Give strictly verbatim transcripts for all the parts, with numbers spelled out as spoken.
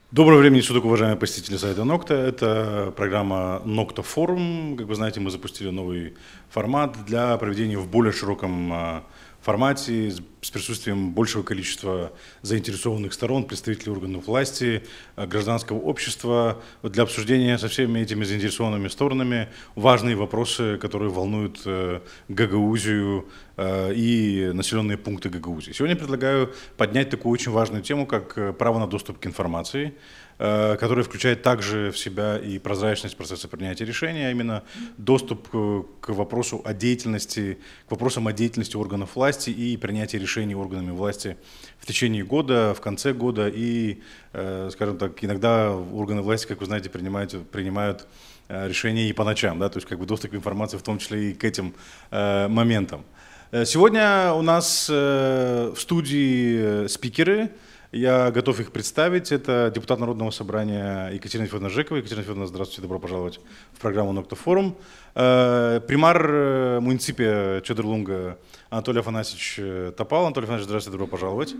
Доброго времени суток, уважаемые посетители сайта Nocta. Это программа Nocta Forum. Как вы знаете, мы запустили новый формат для проведения в более широком формате с присутствием большего количества заинтересованных сторон, представителей органов власти, гражданского общества, для обсуждения со всеми этими заинтересованными сторонами важные вопросы, которые волнуют Гагаузию и населенные пункты Гагаузии. Сегодня предлагаю поднять такую очень важную тему, как право на доступ к информации, которая включает также в себя и прозрачность процесса принятия решения, а именно доступ к вопросу о деятельности, к вопросам о деятельности органов власти и принятия решений органами власти в течение года, в конце года и, скажем так, иногда органы власти, как вы знаете, принимают, принимают решения и по ночам, да, то есть как бы доступ к информации в том числе и к этим моментам. Сегодня у нас в студии спикеры. Я готов их представить. Это депутат Народного собрания Екатерина Федоровна Жекова. Екатерина Федоровна, здравствуйте, добро пожаловать в программу Nocta Forum. Примар муниципия Чедерлунга Анатолий Афанасьевич Топал. Анатолий Афанасьевич, здравствуйте, добро пожаловать.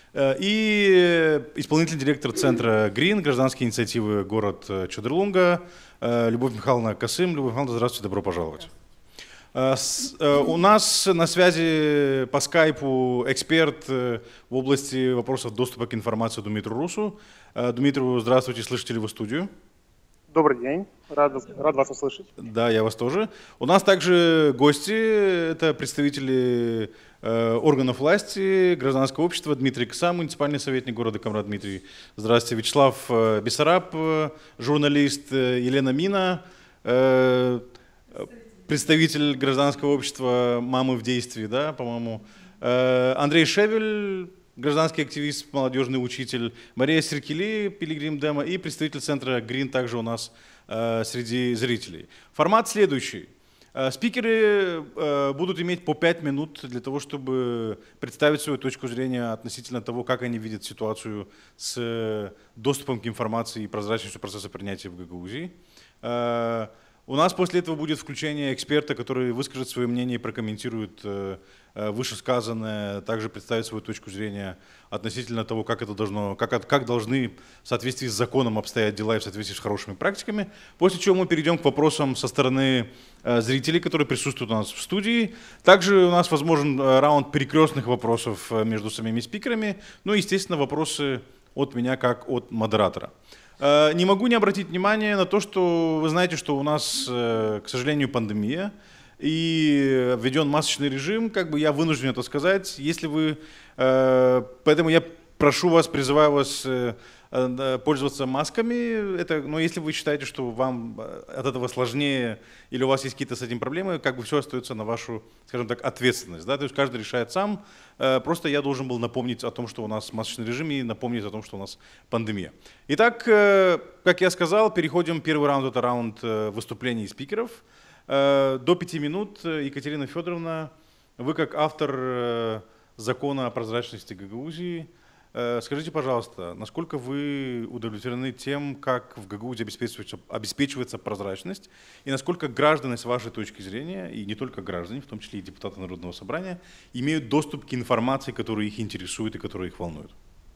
И исполнительный директор центра Green, гражданские инициативы город Чедерлунга, Любовь Михайловна Касым. Любовь Михайловна, здравствуйте, добро пожаловать. У нас на связи по скайпу эксперт в области вопросов доступа к информации Думитру Русу. Думитру, здравствуйте, слышите ли вы студию? Добрый день, рад, рад вас услышать. Да, я вас тоже. У нас также гости, это представители органов власти, гражданского общества, Дмитрий Кса, муниципальный советник города Комрат Дмитрий. Здравствуйте, Вячеслав Бессараб, журналист, Елена Мина, представитель гражданского общества «Мамы в действии», да, по-моему, Андрей Шевель, гражданский активист, молодежный учитель, Мария Серкели, пилигрим Дема и представитель центра Green также у нас среди зрителей. Формат следующий. Спикеры будут иметь по пять минут для того, чтобы представить свою точку зрения относительно того, как они видят ситуацию с доступом к информации и прозрачностью процесса принятия в Гагаузии. У нас после этого будет включение эксперта, который выскажет свое мнение и прокомментирует вышесказанное, также представит свою точку зрения относительно того, как это должно, как, как должны в соответствии с законом обстоять дела и в соответствии с хорошими практиками. После чего мы перейдем к вопросам со стороны зрителей, которые присутствуют у нас в студии. Также у нас возможен раунд перекрестных вопросов между самими спикерами, ну и, естественно, вопросы от меня как от модератора. Не могу не обратить внимание на то, что вы знаете, что у нас, к сожалению, пандемия и введен масочный режим, как бы я вынужден это сказать. Если вы, поэтому я прошу вас, призываю вас пользоваться масками. Это, но если вы считаете, что вам от этого сложнее или у вас есть какие-то с этим проблемы, как бы все остается на вашу, скажем так, ответственность. Да? То есть каждый решает сам. Просто я должен был напомнить о том, что у нас масочный режим, и напомнить о том, что у нас пандемия. Итак, как я сказал, переходим. Первый раунд – это раунд выступлений спикеров. До пяти минут. Екатерина Федоровна, вы как автор закона о прозрачности Гагаузии, скажите, пожалуйста, насколько вы удовлетворены тем, как в Гагаузии обеспечивается, обеспечивается прозрачность, и насколько граждане, с вашей точки зрения, и не только граждане, в том числе и депутаты Народного собрания, имеют доступ к информации, которая их интересует и которая их волнует?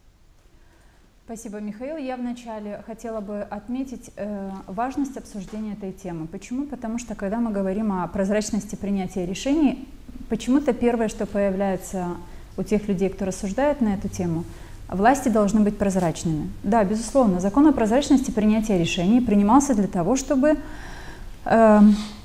Спасибо, Михаил. Я вначале хотела бы отметить э, важность обсуждения этой темы. Почему? Потому что, когда мы говорим о прозрачности принятия решений, почему-то первое, что появляется у тех людей, кто рассуждает на эту тему, власти должны быть прозрачными. Да, безусловно, закон о прозрачности принятия решений принимался для того, чтобы э,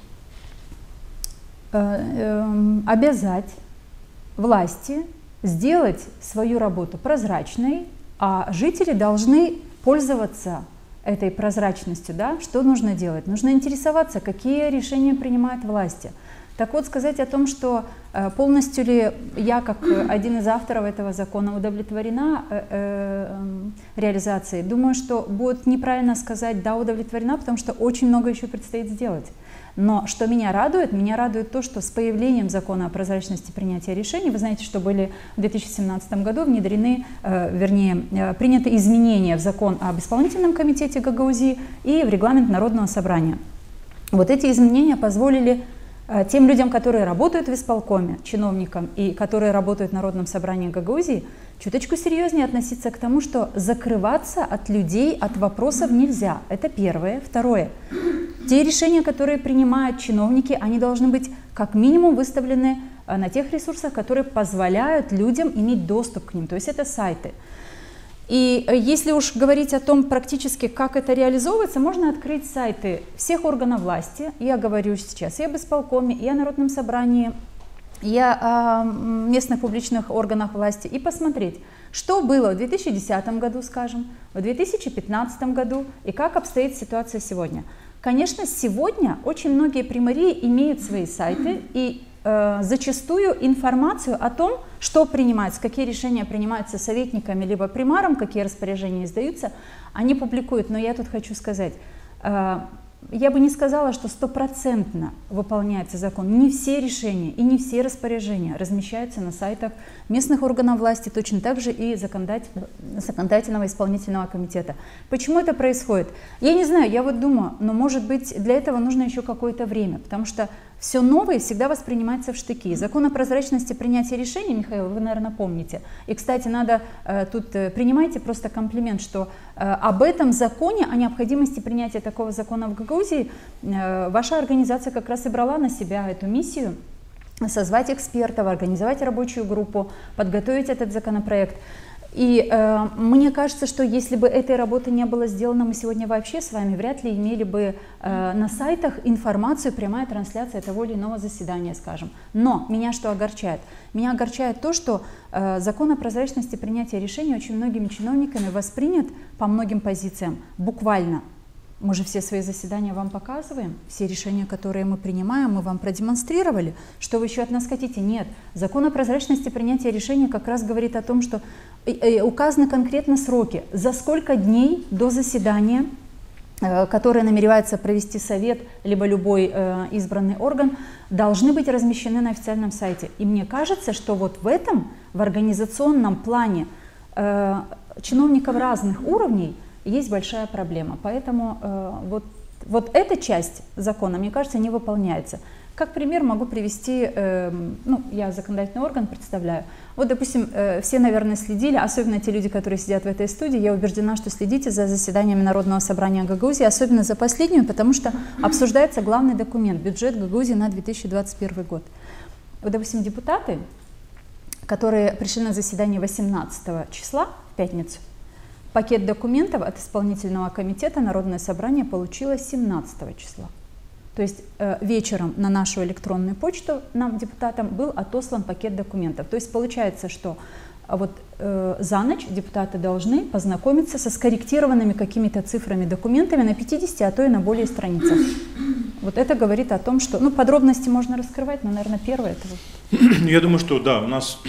э, э, обязать власти сделать свою работу прозрачной, а жители должны пользоваться этой прозрачностью. Да? Что нужно делать? Нужно интересоваться, какие решения принимают власти. Так вот, сказать о том, что полностью ли я, как один из авторов этого закона, удовлетворена э, э, реализацией, думаю, что будет неправильно сказать «да, удовлетворена», потому что очень много еще предстоит сделать. Но что меня радует? Меня радует то, что с появлением закона о прозрачности принятия решений, вы знаете, что были в две тысячи семнадцатом году внедрены, э, вернее, э, приняты изменения в закон об исполнительном комитете Гагаузии и в регламент Народного собрания. Вот эти изменения позволили Тем людям, которые работают в исполкоме, чиновникам, и которые работают в Народном собрании Гагаузии, чуточку серьезнее относиться к тому, что закрываться от людей, от вопросов нельзя. Это первое. Второе. Те решения, которые принимают чиновники, они должны быть как минимум выставлены на тех ресурсах, которые позволяют людям иметь доступ к ним. То есть это сайты. И если уж говорить о том практически, как это реализовывается, можно открыть сайты всех органов власти. Я говорю сейчас и об исполкоме, и о Народном собрании, и о местных публичных органах власти, и посмотреть, что было в две тысячи десятом году, скажем, в две тысячи пятнадцатом году, и как обстоит ситуация сегодня. Конечно, сегодня очень многие примарии имеют свои сайты, и э, зачастую информацию о том, что принимается, какие решения принимаются советниками либо примаром, какие распоряжения издаются, они публикуют. Но я тут хочу сказать, э, я бы не сказала, что стопроцентно выполняется закон. Не все решения и не все распоряжения размещаются на сайтах местных органов власти, точно так же и законодательного, законодательного исполнительного комитета. Почему это происходит? Я не знаю, я вот думаю, но может быть для этого нужно еще какое-то время, потому что все новое всегда воспринимается в штыки. Закон о прозрачности принятия решений, Михаил, вы, наверное, помните. И, кстати, надо э, тут э, принимайте просто комплимент, что э, об этом законе, о необходимости принятия такого закона в Гагаузии, э, ваша организация как раз и брала на себя эту миссию, созвать экспертов, организовать рабочую группу, подготовить этот законопроект. И э, мне кажется, что если бы этой работы не было сделано, мы сегодня вообще с вами вряд ли имели бы э, на сайтах информацию, прямая трансляция того или иного заседания, скажем. Но меня что огорчает? Меня огорчает то, что э, закон о прозрачности принятия решений очень многими чиновниками воспринят по многим позициям буквально. Мы же все свои заседания вам показываем, все решения, которые мы принимаем, мы вам продемонстрировали. Что вы еще от нас хотите? Нет. Закон о прозрачности принятия решений как раз говорит о том, что указаны конкретно сроки, за сколько дней до заседания, которое намеревается провести совет, либо любой избранный орган, должны быть размещены на официальном сайте. И мне кажется, что вот в этом, в организационном плане чиновников разных уровней, есть большая проблема. Поэтому э, вот, вот эта часть закона, мне кажется, не выполняется. Как пример могу привести, э, ну, я законодательный орган представляю. Вот, допустим, э, все, наверное, следили, особенно те люди, которые сидят в этой студии, я убеждена, что следите за заседаниями Народного собрания Гагаузии, особенно за последнюю, потому что обсуждается главный документ, бюджет Гагаузии на две тысячи двадцать первый год. Вот, допустим, депутаты, которые пришли на заседание восемнадцатого числа, в пятницу, пакет документов от исполнительного комитета Народное собрание получило семнадцатого числа. То есть э, вечером на нашу электронную почту нам, депутатам, был отослан пакет документов. То есть получается, что вот э, за ночь депутаты должны познакомиться со скорректированными какими-то цифрами, документами на пятидесяти, а то и на более страницах. Вот это говорит о том, что, ну, подробности можно раскрывать, но, наверное, первое это вот. Я думаю, что да, у нас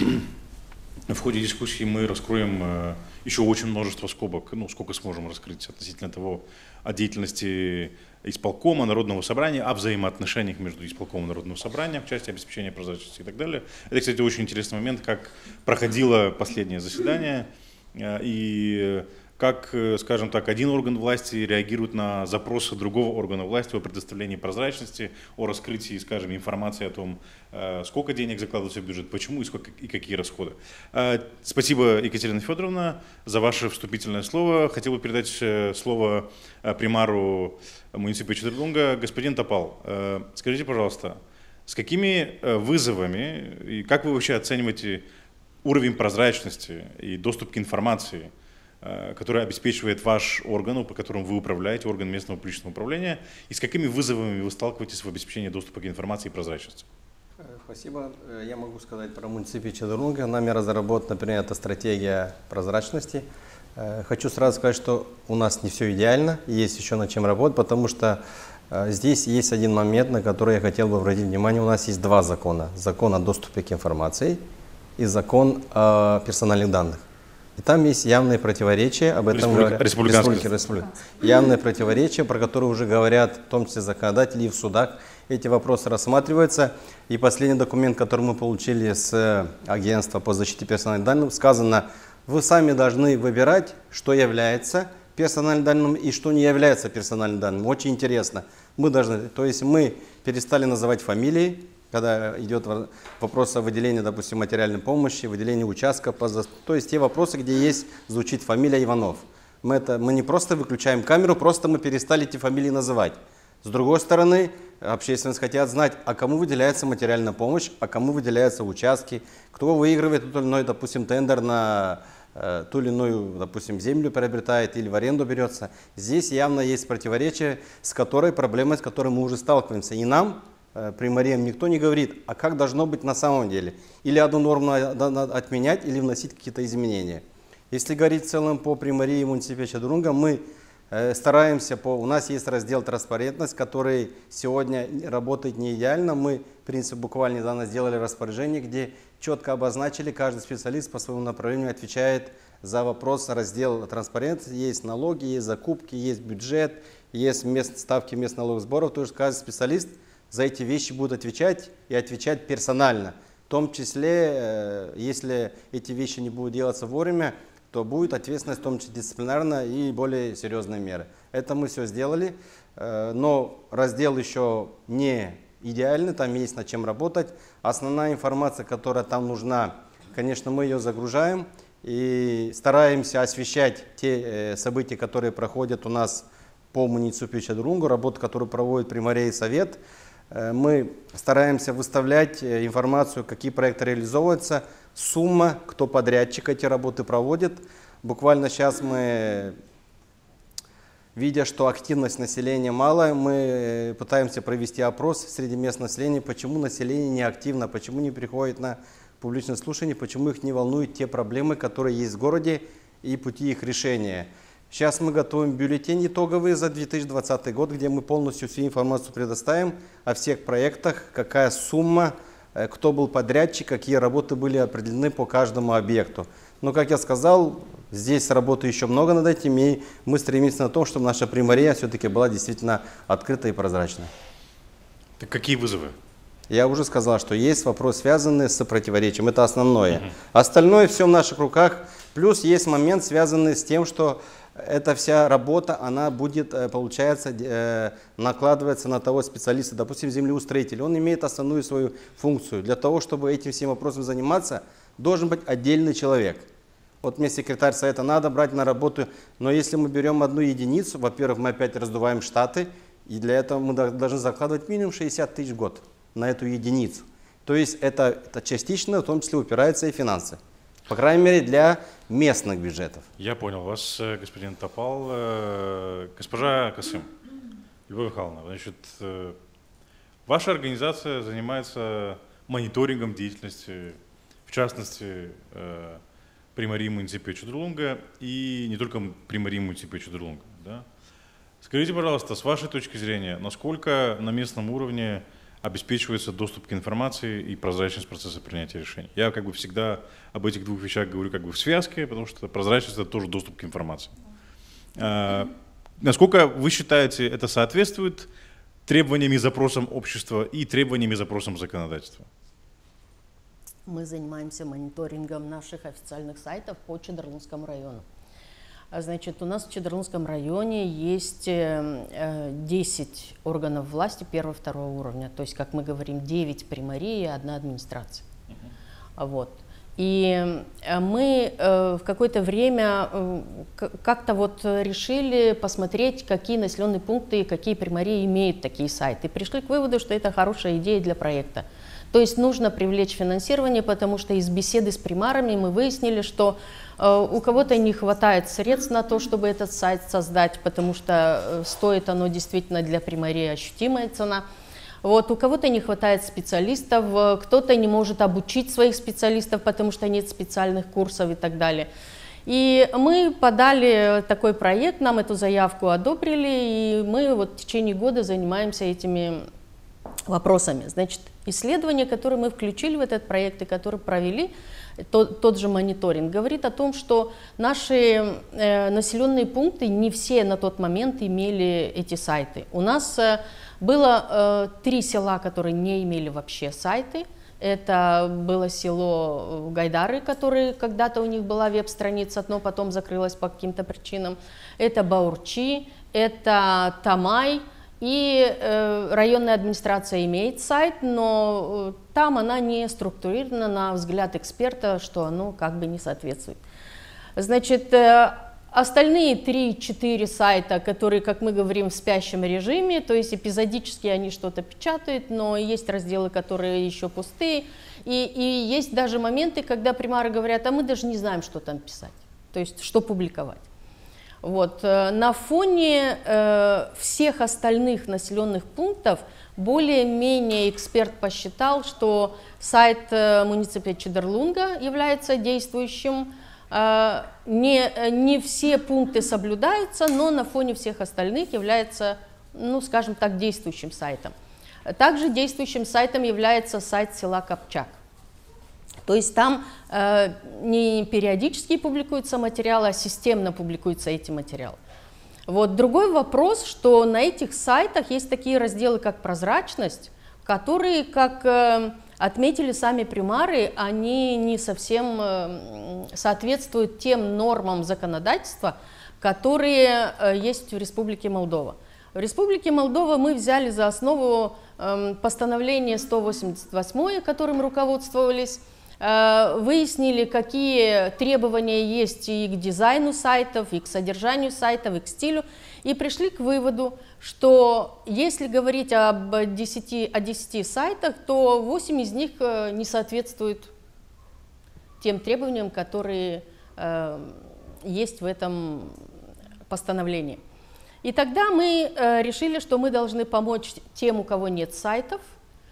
в ходе дискуссии мы раскроем э, еще очень множество скобок, ну, сколько сможем раскрыть относительно того, о деятельности исполкома, Народного собрания, о взаимоотношениях между исполкомом и Народным собранием в части обеспечения прозрачности и так далее. Это, кстати, очень интересный момент, как проходило последнее заседание э, и как, скажем так, один орган власти реагирует на запросы другого органа власти о предоставлении прозрачности, о раскрытии, скажем, информации о том, сколько денег закладывается в бюджет, почему и, сколько, и какие расходы. Спасибо, Екатерина Федоровна, за ваше вступительное слово. Хотел бы передать слово примару муниципа Чедерлунга. Господин Топал, скажите, пожалуйста, с какими вызовами и как вы вообще оцениваете уровень прозрачности и доступ к информации, который обеспечивает ваш орган, по которому вы управляете, орган местного публичного управления, и с какими вызовами вы сталкиваетесь в обеспечении доступа к информации и прозрачности? Спасибо. Я могу сказать про муниципий Чедерлунга. Нами разработана, принята стратегия прозрачности. Хочу сразу сказать, что у нас не все идеально, есть еще над чем работать, потому что здесь есть один момент, на который я хотел бы обратить внимание. У нас есть два закона. Закон о доступе к информации и закон о персональных данных. И там есть явные противоречия, об этом говорят республики, республики. Явные противоречия, про которые уже говорят, в том числе законодатели и в судах. Эти вопросы рассматриваются. И последний документ, который мы получили с агентства по защите персональных данных, сказано, вы сами должны выбирать, что является персональным данным и что не является персональным данным. Очень интересно. Мы должны, то есть мы перестали называть фамилии, когда идет вопрос о выделении, допустим, материальной помощи, выделении участка, то есть те вопросы, где есть, звучит фамилия Иванов. Мы, это, мы не просто выключаем камеру, просто мы перестали эти фамилии называть. С другой стороны, общественность хотят знать, а кому выделяется материальная помощь, а кому выделяются участки, кто выигрывает тот или иной, допустим, тендер на э, ту или иную, допустим, землю приобретает или в аренду берется. Здесь явно есть противоречие, с которой проблемой, с которой мы уже сталкиваемся. И нам, э, примариям, никто не говорит, а как должно быть на самом деле. Или одну норму надо отменять, или вносить какие-то изменения. Если говорить в целом по примарии муниципе Чадрунга, мы стараемся, по, у нас есть раздел «Транспарентность», который сегодня работает не идеально. Мы, в принципе, буквально недавно сделали распоряжение, где четко обозначили, каждый специалист по своему направлению отвечает за вопрос раздела транспарентности. Есть налоги, есть закупки, есть бюджет, есть мест, ставки местных налоговых сборов. То есть каждый специалист за эти вещи будет отвечать и отвечать персонально. В том числе, если эти вещи не будут делаться вовремя, то будет ответственность, в том числе дисциплинарная и более серьезные меры. Это мы все сделали, но раздел еще не идеальный, там есть над чем работать. Основная информация, которая там нужна, конечно, мы ее загружаем и стараемся освещать те события, которые проходят у нас по муниципию Чадрунгу, работу, которую проводит Примария и Совет. Мы стараемся выставлять информацию, какие проекты реализовываются, сумма, кто подрядчик эти работы проводит. Буквально сейчас мы, видя, что активность населения мало, мы пытаемся провести опрос среди местного населения, почему население не активно, почему не приходит на публичное слушание, почему их не волнуют те проблемы, которые есть в городе и пути их решения. Сейчас мы готовим бюллетень итоговый за две тысячи двадцатый год, где мы полностью всю информацию предоставим о всех проектах, какая сумма, кто был подрядчик, какие работы были определены по каждому объекту. Но, как я сказал, здесь работы еще много над этим, и мы стремимся на то, чтобы наша примария все-таки была действительно открыта и прозрачна. Так какие вызовы? Я уже сказал, что есть вопрос, связанный с противоречием. Это основное. Угу. Остальное все в наших руках. Плюс есть момент, связанный с тем, что эта вся работа, она будет, получается, накладываться на того специалиста, допустим, землеустроитель. Он имеет основную свою функцию. Для того, чтобы этим всем вопросом заниматься, должен быть отдельный человек. Вот мне секретарь совета надо брать на работу, но если мы берем одну единицу, во-первых, мы опять раздуваем штаты, и для этого мы должны закладывать минимум шестьдесят тысяч в год на эту единицу. То есть это, это частично, в том числе упирается и финансы. По крайней мере, для местных бюджетов. Я понял вас, господин Топал. Госпожа Касым, Любовь Михайловна, значит, ваша организация занимается мониторингом деятельности, в частности, примарии муниципия Чадрунга и не только примарии муниципия Чадрунга. Да? Скажите, пожалуйста, с вашей точки зрения, насколько на местном уровне обеспечивается доступ к информации и прозрачность процесса принятия решений? Я как бы всегда об этих двух вещах говорю как бы в связке, потому что прозрачность — это тоже доступ к информации. А, насколько вы считаете, это соответствует требованиям и запросам общества и требованиям и запросам законодательства? Мы занимаемся мониторингом наших официальных сайтов по Чадрунскому району. Значит, у нас в Чадрунском районе есть десять органов власти первого-второго уровня. То есть, как мы говорим, девять примарий и одна администрация. Uh-huh. Вот. И мы в какое-то время как-то вот решили посмотреть, какие населенные пункты и какие примарии имеют такие сайты. И пришли к выводу, что это хорошая идея для проекта. То есть нужно привлечь финансирование, потому что из беседы с примарами мы выяснили, что э, у кого-то не хватает средств на то, чтобы этот сайт создать, потому что э, стоит оно действительно для примарии ощутимая цена. Вот, у кого-то не хватает специалистов, э, кто-то не может обучить своих специалистов, потому что нет специальных курсов и так далее. И мы подали такой проект, нам эту заявку одобрили, и мы вот в течение года занимаемся этими вопросами. Значит, исследование, которое мы включили в этот проект и которое провели, тот, тот же мониторинг, говорит о том, что наши э, населенные пункты не все на тот момент имели эти сайты. У нас э, было э, три села, которые не имели вообще сайты, Это было село Гайдары, которое когда-то у них была веб-страница, но потом закрылась по каким-то причинам. Это Баурчи, это Тамай. И э, районная администрация имеет сайт, но э, там она не структурирована на взгляд эксперта, что оно как бы не соответствует. Значит, э, остальные три-четыре сайта, которые, как мы говорим, в спящем режиме, то есть эпизодически они что-то печатают, но есть разделы, которые еще пустые. И, и есть даже моменты, когда примары говорят, а мы даже не знаем, что там писать, то есть что публиковать. Вот. На фоне э, всех остальных населенных пунктов более-менее эксперт посчитал, что сайт э, муниципалитета Чедерлунга является действующим. Э, не, не все пункты соблюдаются, но на фоне всех остальных является, ну, скажем так, действующим сайтом. Также действующим сайтом является сайт села Копчак. То есть там э, не периодически публикуются материалы, а системно публикуются эти материалы. Вот. Другой вопрос, что на этих сайтах есть такие разделы, как прозрачность, которые, как э, отметили сами примары, они не совсем э, соответствуют тем нормам законодательства, которые э, есть в Республике Молдова. В Республике Молдова мы взяли за основу э, постановление сто восемьдесят восьмое, которым руководствовались. Выяснили, какие требования есть и к дизайну сайтов, и к содержанию сайтов, и к стилю, и пришли к выводу, что если говорить об десяти, о десяти сайтах, то восемь из них не соответствуют тем требованиям, которые э, есть в этом постановлении. И тогда мы э, решили, что мы должны помочь тем, у кого нет сайтов.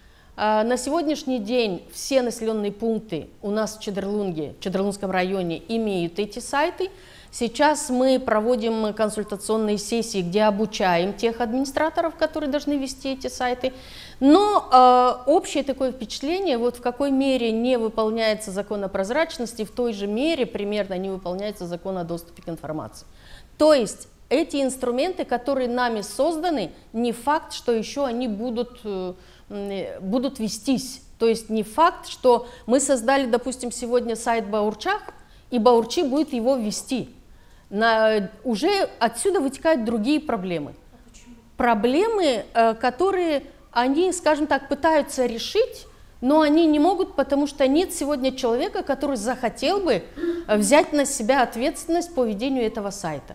На сегодняшний день все населенные пункты у нас в Чедерлунге, в Чедерлунгском районе имеют эти сайты. Сейчас мы проводим консультационные сессии, где обучаем тех администраторов, которые должны вести эти сайты. Но э, общее такое впечатление, вот в какой мере не выполняется закон о прозрачности, в той же мере примерно не выполняется закон о доступе к информации. То есть эти инструменты, которые нами созданы, не факт, что еще они будут... Э, будут вестись. То есть не факт, что мы создали, допустим, сегодня сайт Баурчах, и Баурчи будет его вести. На, уже отсюда вытекают другие проблемы. А почему? Проблемы, которые они, скажем так, пытаются решить, но они не могут, потому что нет сегодня человека, который захотел бы взять на себя ответственность по ведению этого сайта.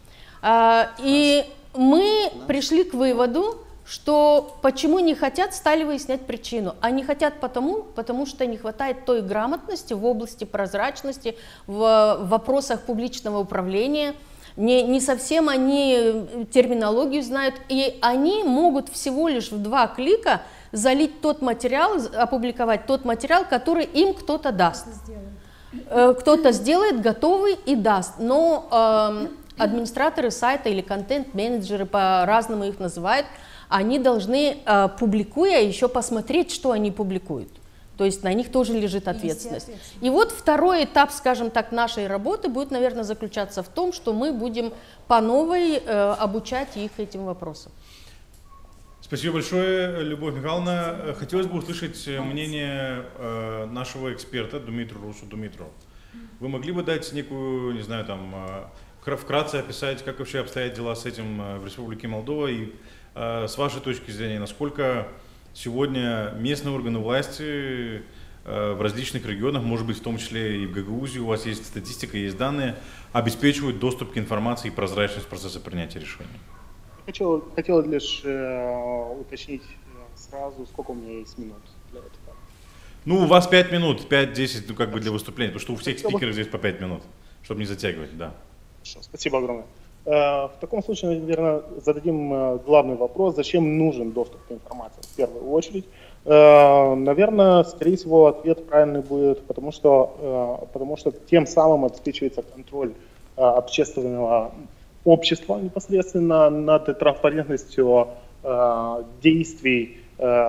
И мы пришли к выводу, что почему не хотят, стали выяснять причину. Они хотят потому, потому что не хватает той грамотности в области прозрачности, в вопросах публичного управления. Не, не совсем они терминологию знают, и они могут всего лишь в два клика залить тот материал, опубликовать тот материал, который им кто-то даст. Кто-то сделает готовый и даст. Но э, администраторы сайта или контент-менеджеры, по-разному их называют, они должны, э, публикуя, еще посмотреть, что они публикуют. То есть на них тоже лежит ответственность. И вот второй этап, скажем так, нашей работы будет, наверное, заключаться в том, что мы будем по новой э, обучать их этим вопросам. Спасибо большое, Любовь Михайловна. Хотелось бы услышать мнение э, нашего эксперта Думитру Русу Думитру. Вы могли бы дать некую, не знаю, там, э, вкратце описать, как вообще обстоят дела с этим в Республике Молдова и э, с вашей точки зрения, насколько сегодня местные органы власти э, в различных регионах, может быть, в том числе и в Гагаузии, у вас есть статистика, есть данные, обеспечивают доступ к информации и прозрачность процесса принятия решений? Хотел, хотел лишь э, уточнить сразу, сколько у меня есть минут для этого. Ну, у вас пять минут, пять-десять, ну, как бы для выступления, потому что у всех спикеров здесь по пять минут, чтобы не затягивать, да. Хорошо, спасибо огромное. В таком случае, наверное, зададим главный вопрос, зачем нужен доступ к информации в первую очередь. Наверное, скорее всего, ответ правильный будет, потому что, потому что тем самым обеспечивается контроль общественного общества непосредственно над транспарентностью действий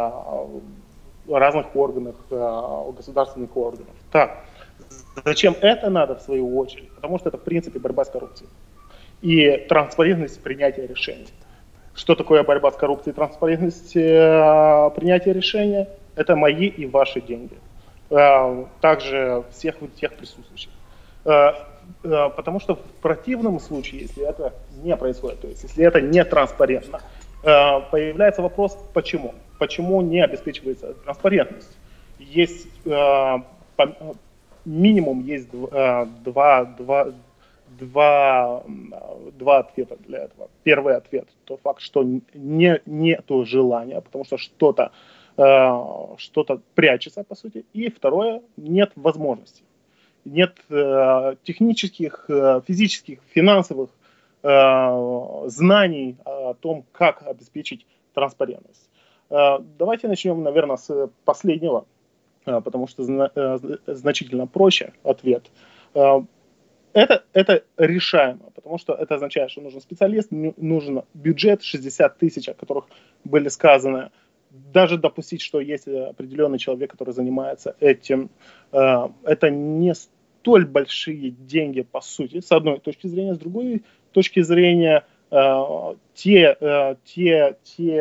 разных органов, государственных органов. Так, зачем это надо в свою очередь? Потому что это в принципе борьба с коррупцией и транспарентность принятия решений. Что такое борьба с коррупцией и транспарентность принятия решения? Это мои и ваши деньги. Э, также всех тех присутствующих. Э, э, потому что в противном случае, если это не происходит, то есть если это не транспарентно, э, появляется вопрос, почему? Почему не обеспечивается транспарентность? Есть э, по, минимум есть э, два, два, два, два ответа для этого. Первый ответ – тот факт, что не, нету желания, потому что что-то э, что-то прячется, по сути. И второе – нет возможности. Нет э, технических, э, физических, финансовых э, знаний о том, как обеспечить транспарентность. Э, давайте начнем, наверное, с последнего, э, потому что зна- э, значительно проще ответ. Э, Это, это решаемо, потому что это означает, что нужен специалист, нужен бюджет шестьдесят тысяч, о которых были сказаны. Даже допустить, что есть определенный человек, который занимается этим, это не столь большие деньги, по сути, с одной точки зрения. С другой точки зрения, те, те, те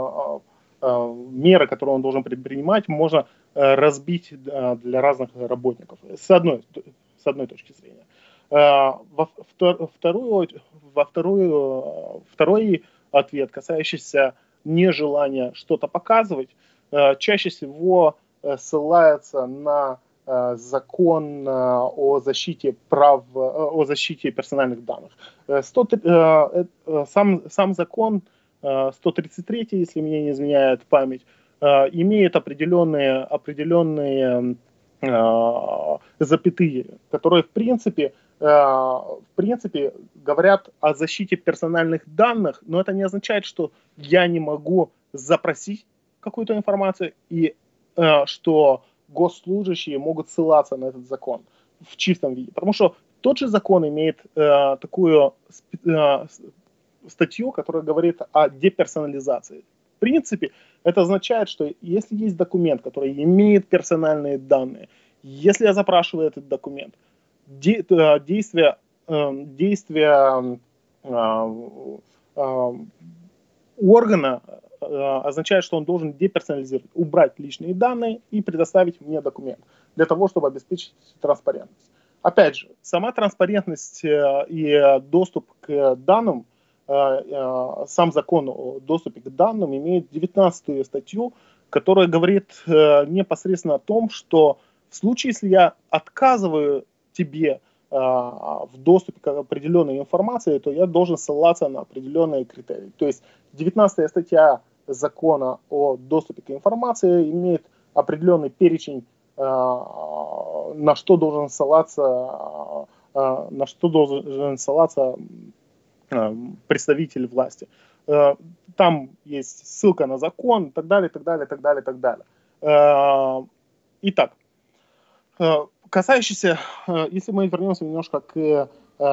меры, которые он должен предпринимать, можно разбить для разных работников. С одной, с одной точки зрения. Во вторую, во вторую, второй ответ, касающийся нежелания что-то показывать, чаще всего ссылается на закон о защите прав, о защите персональных данных. сто, сам, сам закон сто тридцать три, если меня не изменяет память, имеет определенные, определенные запятые, которые в принципе в принципе, говорят о защите персональных данных, но это не означает, что я не могу запросить какую-то информацию и э, что госслужащие могут ссылаться на этот закон в чистом виде. Потому что тот же закон имеет э, такую э, статью, которая говорит о деперсонализации. В принципе, это означает, что если есть документ, который имеет персональные данные, если я запрашиваю этот документ, действия, действия органа означает, что он должен деперсонализировать, убрать личные данные и предоставить мне документ для того, чтобы обеспечить транспарентность. Опять же, сама транспарентность и доступ к данным, сам закон о доступе к данным имеет девятнадцатую статью, которая говорит непосредственно о том, что в случае, если я отказываю тебе э, в доступе к определенной информации, то я должен ссылаться на определенные критерии. То есть девятнадцатая статья закона о доступе к информации имеет определенный перечень, э, на что должен ссылаться, э, на что должен ссылаться э, представитель власти. Э, там есть ссылка на закон и так далее, и так далее, и так далее, и так далее. Э, итак, э, касающийся, если мы вернемся немножко к,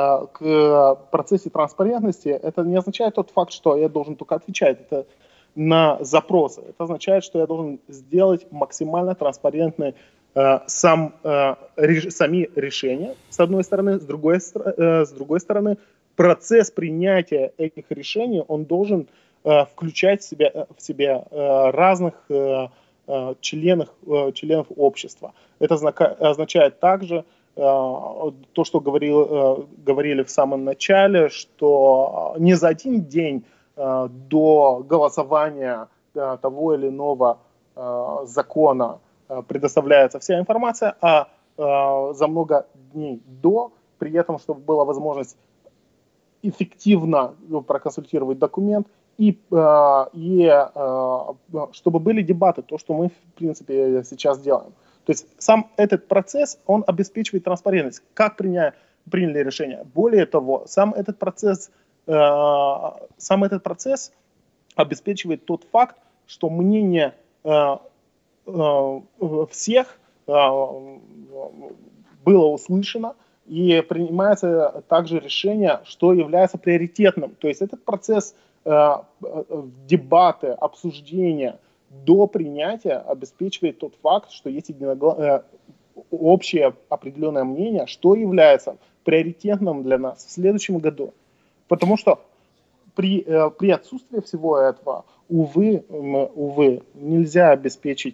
к процессу транспарентности, это не означает тот факт, что я должен только отвечать это на запросы. Это означает, что я должен сделать максимально транспарентные сам, сами решения, с одной стороны, с другой, с другой стороны, процесс принятия этих решений, он должен включать в себя, в себя разных членов, членов общества. Это означает также то, что говорил, говорили в самом начале, что не за один день до голосования того или иного закона предоставляется вся информация, а за много дней до, при этом, чтобы была возможность эффективно проконсультировать документ, И, и чтобы были дебаты, то, что мы, в принципе, сейчас делаем. То есть сам этот процесс, он обеспечивает транспарентность. Как приня, приняли решение? Более того, сам этот процесс, сам этот процесс обеспечивает тот факт, что мнение всех было услышано, и принимается также решение, что является приоритетным. То есть этот процесс дебаты, обсуждения до принятия обеспечивает тот факт, что есть единогла... общее определенное мнение, что является приоритетным для нас в следующем году. Потому что при, при отсутствии всего этого, увы, увы, нельзя обеспечить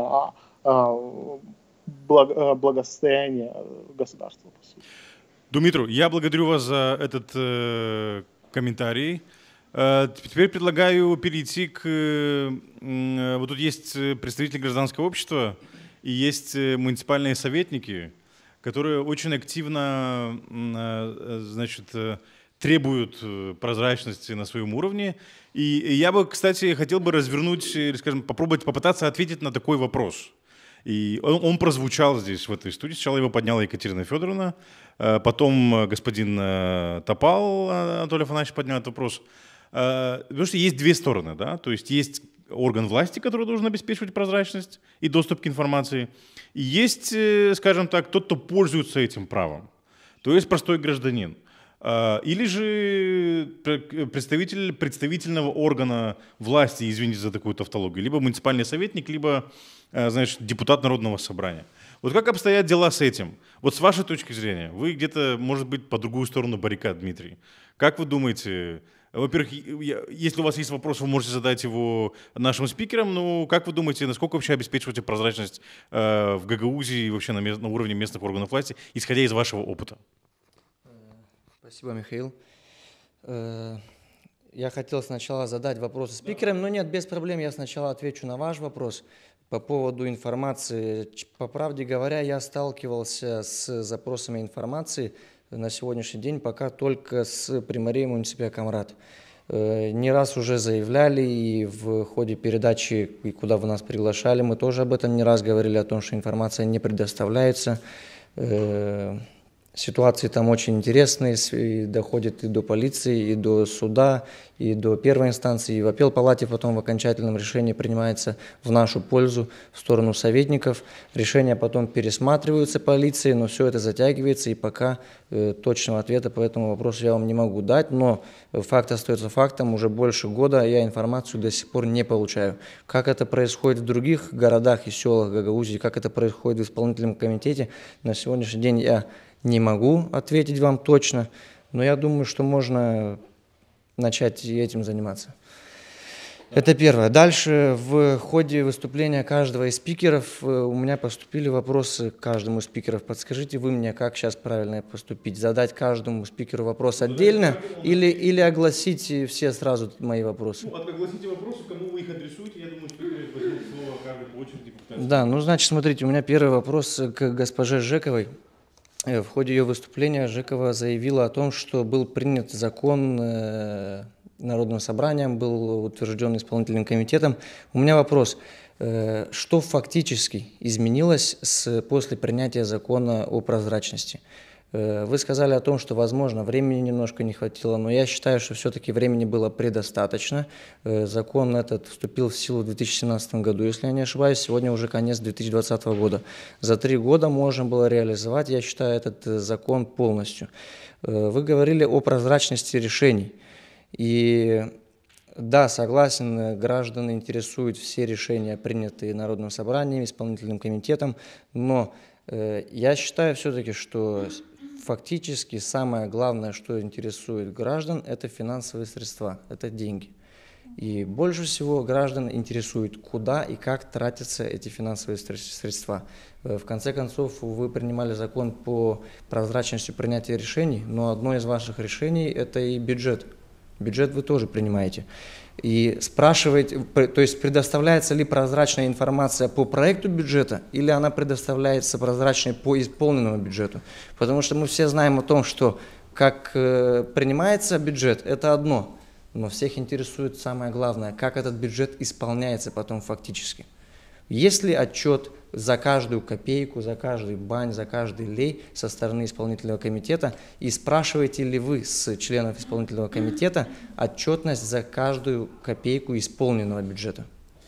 благосостояние государства. Думитру, я благодарю вас за этот э, комментарий. Э, теперь предлагаю перейти к... Э, вот тут есть представители гражданского общества и есть муниципальные советники, которые очень активно э, значит, требуют прозрачности на своем уровне. И я бы, кстати, хотел бы развернуть, или, скажем, попробовать попытаться ответить на такой вопрос. И он, он прозвучал здесь, в этой студии. Сначала его подняла Екатерина Федоровна, потом господин Топал Анатолий Афанасьевич поднял этот вопрос. Потому что есть две стороны, да, то есть есть орган власти, который должен обеспечивать прозрачность и доступ к информации, и есть, скажем так, тот, кто пользуется этим правом, то есть простой гражданин. Или же представитель представительного органа власти, извините за такую тавтологию, либо муниципальный советник, либо, значит, депутат Народного собрания. Вот как обстоят дела с этим? Вот с вашей точки зрения, вы где-то, может быть, по другую сторону баррикад, Дмитрий. Как вы думаете, во-первых, если у вас есть вопрос, вы можете задать его нашим спикерам, но как вы думаете, насколько вообще обеспечиваете прозрачность в Гагаузии и вообще на, мест, на уровне местных органов власти, исходя из вашего опыта? Спасибо, Михаил. Я хотел сначала задать вопросы спикерам, но нет, без проблем, я сначала отвечу на ваш вопрос по поводу информации. По правде говоря, я сталкивался с запросами информации на сегодняшний день пока только с примарией муниципия Камрад. Не раз уже заявляли, и в ходе передачи, и куда вы нас приглашали, мы тоже об этом не раз говорили, о том, что информация не предоставляется. Ситуации там очень интересные, и доходят и до полиции, и до суда, и до первой инстанции, и в апелл-палате потом в окончательном решении принимается в нашу пользу, в сторону советников. Решения потом пересматриваются полицией, но все это затягивается, и пока э, точного ответа по этому вопросу я вам не могу дать, но факт остается фактом, уже больше года я информацию до сих пор не получаю. Как это происходит в других городах и селах Гагаузии, как это происходит в исполнительном комитете, на сегодняшний день я не могу ответить вам точно, но я думаю, что можно начать этим заниматься. Это первое. Дальше в ходе выступления каждого из спикеров у меня поступили вопросы к каждому из спикеров. Подскажите вы мне, как сейчас правильно поступить? Задать каждому спикеру вопрос отдельно или, или огласить все сразу мои вопросы? Ну, огласите вопросы, кому вы их адресуете, я думаю, спикеры возьмут слово каждый по очереди. Да, ну значит, смотрите, у меня первый вопрос к госпоже Жековой. В ходе ее выступления Жекова заявила о том, что был принят закон Народным собранием, был утвержден исполнительным комитетом. У меня вопрос, что фактически изменилось с, после принятия закона о прозрачности? Вы сказали о том, что, возможно, времени немножко не хватило, но я считаю, что все-таки времени было предостаточно. Закон этот вступил в силу в две тысячи семнадцатом году, если я не ошибаюсь, сегодня уже конец две тысячи двадцатого года. За три года можно было реализовать, я считаю, этот закон полностью. Вы говорили о прозрачности решений. И да, согласен, граждан интересуют все решения, принятые Народным собранием, исполнительным комитетом, но э, я считаю все-таки, что фактически самое главное, что интересует граждан, это финансовые средства, это деньги. И больше всего граждан интересует, куда и как тратятся эти финансовые средства. В конце концов, вы принимали закон по прозрачности принятия решений, но одно из ваших решений – это и бюджет. Бюджет вы тоже принимаете. И спрашиваете, то есть предоставляется ли прозрачная информация по проекту бюджета или она предоставляется прозрачной по исполненному бюджету. Потому что мы все знаем о том, что как принимается бюджет, это одно, но всех интересует самое главное, как этот бюджет исполняется потом фактически. Есть ли отчет за каждую копейку, за каждый бань, за каждый лей со стороны исполнительного комитета? И спрашиваете ли вы с членов исполнительного комитета отчетность за каждую копейку исполненного бюджета?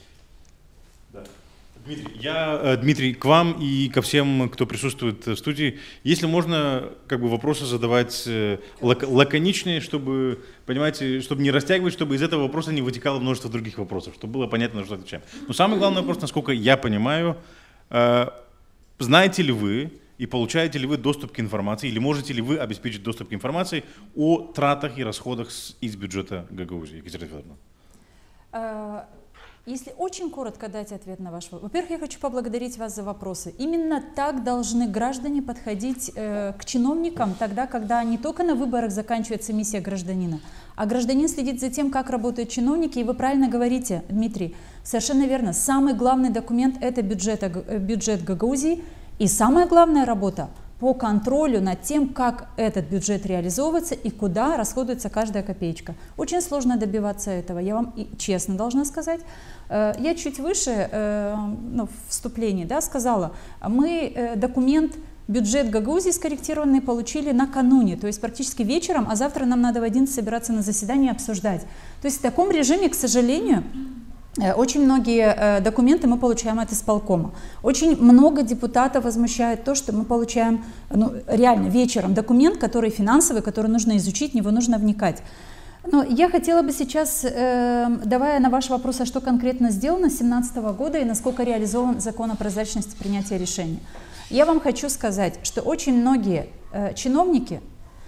Да. Дмитрий, я, Дмитрий, к вам и ко всем, кто присутствует в студии, если можно, как бы вопросы задавать лак лаконичнее, чтобы, понимаете, чтобы не растягивать, чтобы из этого вопроса не вытекало множество других вопросов, чтобы было понятно, на что отвечаем. Но самый главный вопрос, насколько я понимаю, э, знаете ли вы, И получаете ли вы доступ к информации, или можете ли вы обеспечить доступ к информации о тратах и расходах с, из бюджета Гагаузии, Екатерина Федоровна? Если очень коротко дать ответ на ваш вопрос. Во-первых, я хочу поблагодарить вас за вопросы. Именно так должны граждане подходить э, к чиновникам тогда, когда не только на выборах заканчивается миссия гражданина, а гражданин следит за тем, как работают чиновники. И вы правильно говорите, Дмитрий, совершенно верно. Самый главный документ – это бюджет, бюджет Гагаузии. И самая главная работа по контролю над тем, как этот бюджет реализовывается и куда расходуется каждая копеечка. Очень сложно добиваться этого, я вам честно должна сказать. Я чуть выше, ну, в вступлении, да, сказала, мы документ бюджет Гагаузии скорректированный получили накануне, то есть практически вечером, а завтра нам надо в одиннадцать собираться на заседание и обсуждать. То есть в таком режиме, к сожалению, очень многие документы мы получаем от исполкома. Очень много депутатов возмущает то, что мы получаем, ну, реально вечером документ, который финансовый, который нужно изучить, в него нужно вникать. Но я хотела бы сейчас, э, давая на ваш вопрос, а что конкретно сделано с две тысячи семнадцатого года и насколько реализован закон о прозрачности принятия решений, я вам хочу сказать, что очень многие э, чиновники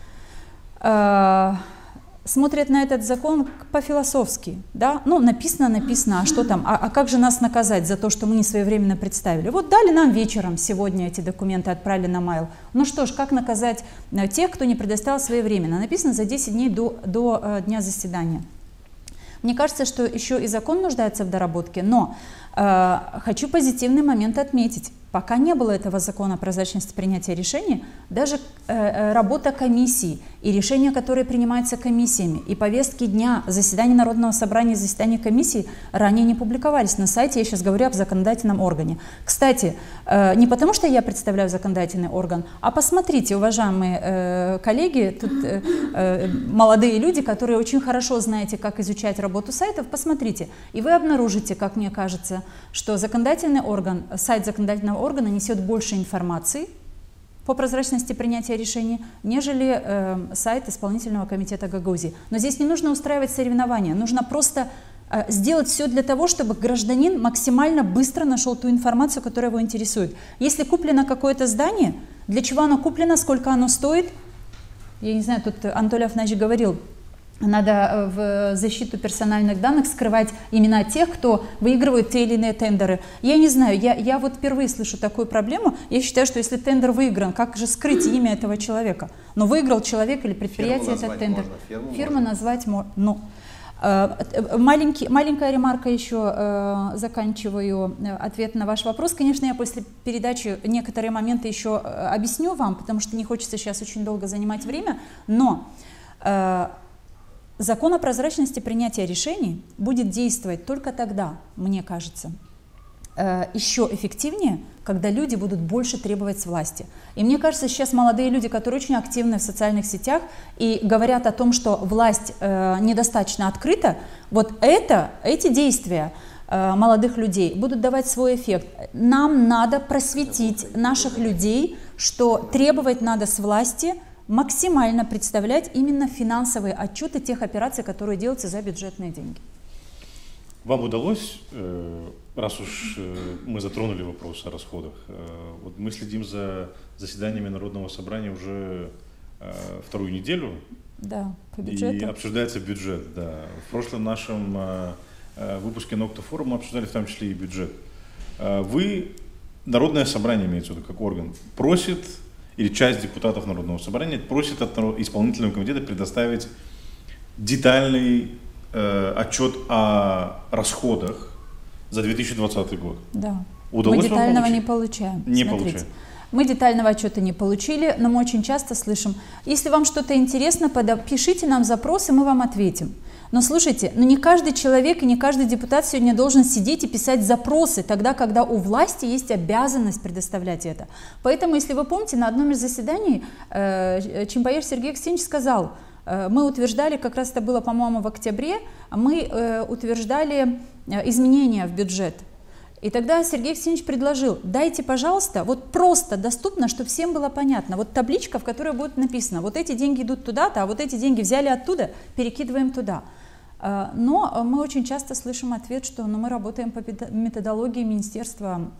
э, смотрят на этот закон по-философски, да, ну, написано, написано, а что там, а, а как же нас наказать за то, что мы не своевременно представили? Вот дали нам вечером сегодня эти документы, отправили на майл. Ну что ж, как наказать тех, кто не предоставил своевременно? Написано за десять дней до, до э, дня заседания. Мне кажется, что еще и закон нуждается в доработке, но э, хочу позитивный момент отметить. Пока не было этого закона о прозрачности принятия решений, даже э, работа комиссии и решения, которые принимаются комиссиями, и повестки дня заседаний Народного собрания и заседаний комиссии ранее не публиковались на сайте. Я сейчас говорю об законодательном органе. Кстати, э, не потому что я представляю законодательный орган, а посмотрите, уважаемые э, коллеги, тут э, э, молодые люди, которые очень хорошо знаете, как изучать работу сайтов, посмотрите, и вы обнаружите, как мне кажется, что законодательный орган, сайт законодательного органа несет больше информации по прозрачности принятия решений, нежели э, сайт исполнительного комитета Гагаузии. Но здесь не нужно устраивать соревнования, нужно просто э, сделать все для того, чтобы гражданин максимально быстро нашел ту информацию, которая его интересует. Если куплено какое-то здание, для чего оно куплено, сколько оно стоит, я не знаю, тут Анатолий Афанасьевич говорил, надо в защиту персональных данных скрывать имена тех, кто выигрывает те или иные тендеры. Я не знаю, я, я вот впервые слышу такую проблему. Я считаю, что если тендер выигран, как же скрыть имя этого человека? Но выиграл человек или предприятие этот тендер. Можно, фирму Фирму можно. назвать можно. Ну, маленький, маленькая ремарка еще, заканчиваю ответ на ваш вопрос. Конечно, я после передачи некоторые моменты еще объясню вам, потому что не хочется сейчас очень долго занимать время, но закон о прозрачности принятия решений будет действовать только тогда, мне кажется, еще эффективнее, когда люди будут больше требовать с власти. И мне кажется, сейчас молодые люди, которые очень активны в социальных сетях и говорят о том, что власть недостаточно открыта, вот это, эти действия молодых людей будут давать свой эффект. Нам надо просветить наших людей, что требовать надо с власти, максимально представлять именно финансовые отчеты тех операций, которые делаются за бюджетные деньги. Вам удалось, раз уж мы затронули вопрос о расходах, вот мы следим за заседаниями Народного собрания уже вторую неделю, да, по бюджету. И обсуждается бюджет. Да. В прошлом нашем выпуске Nocta Forum мы обсуждали в том числе и бюджет. Вы, Народное собрание, имеется в виду как орган, просит, или часть депутатов Народного собрания просит от исполнительного комитета предоставить детальный э, отчет о расходах за две тысячи двадцатый год. Да. Удалось мы детального вам не получаем. Не Смотрите. получаем. Мы детального отчета не получили, но мы очень часто слышим, если вам что-то интересно, пишите нам запросы, мы вам ответим. Но слушайте, ну не каждый человек и не каждый депутат сегодня должен сидеть и писать запросы, тогда, когда у власти есть обязанность предоставлять это. Поэтому, если вы помните, на одном из заседаний э, Чимбаеш Сергей Алексеевич сказал, э, мы утверждали, как раз это было, по-моему, в октябре, мы э, утверждали э, изменения в бюджет. И тогда Сергей Алексеевич предложил, дайте, пожалуйста, вот просто доступно, чтобы всем было понятно. Вот табличка, в которой будет написано, вот эти деньги идут туда-то, а вот эти деньги взяли оттуда, перекидываем туда. Но мы очень часто слышим ответ, что ну, мы работаем по методологии Министерства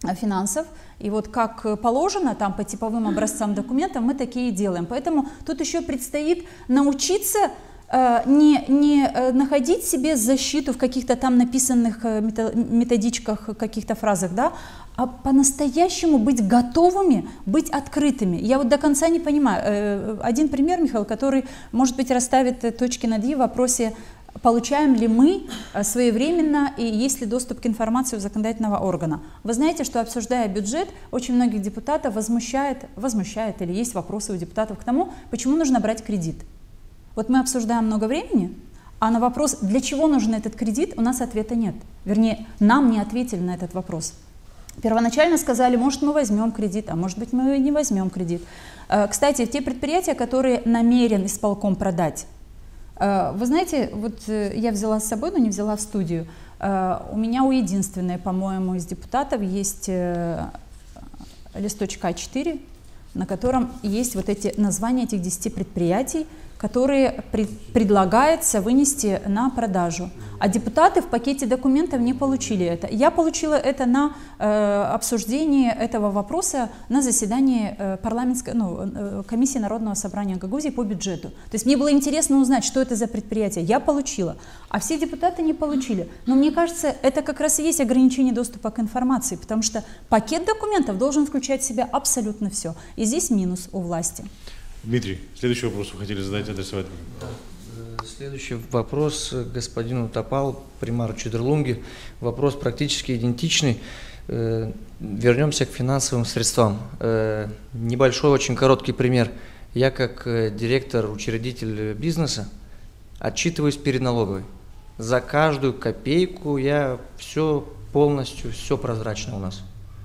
финансов, и вот как положено там по типовым образцам документов мы такие делаем. Поэтому тут еще предстоит научиться э, не, не находить себе защиту в каких-то там написанных методичках, каких-то фразах, да, а по-настоящему быть готовыми, быть открытыми. Я вот до конца не понимаю. Один пример, Михаил, который, может быть, расставит точки над «и» в вопросе, получаем ли мы своевременно и есть ли доступ к информации у законодательного органа. Вы знаете, что, обсуждая бюджет, очень многих депутатов возмущает, возмущает или есть вопросы у депутатов к тому, почему нужно брать кредит. Вот мы обсуждаем много времени, а на вопрос, для чего нужен этот кредит, у нас ответа нет. Вернее, нам не ответили на этот вопрос. Первоначально сказали, может, мы возьмем кредит, а может быть, мы не возьмем кредит. Кстати, те предприятия, которые намерен исполком продать, вы знаете, вот я взяла с собой, но не взяла в студию. У меня у единственной, по-моему, из депутатов есть листочек а четыре, на котором есть вот эти названия этих десяти предприятий, которые пред, предлагается вынести на продажу. А депутаты в пакете документов не получили это. Я получила это на э, обсуждении этого вопроса на заседании э, парламентской, ну, э, комиссии Народного собрания Гагаузии по бюджету. То есть мне было интересно узнать, что это за предприятие. Я получила, а все депутаты не получили. Но мне кажется, это как раз и есть ограничение доступа к информации, потому что пакет документов должен включать в себя абсолютно все. И здесь минус у власти. Дмитрий, следующий вопрос вы хотели задать, адресовать. Следующий вопрос господину Топал, примару Чедерлунги. Вопрос практически идентичный. Вернемся к финансовым средствам. Небольшой, очень короткий пример. Я как директор, учредитель бизнеса отчитываюсь перед налоговой. За каждую копейку я все полностью, все прозрачно у нас.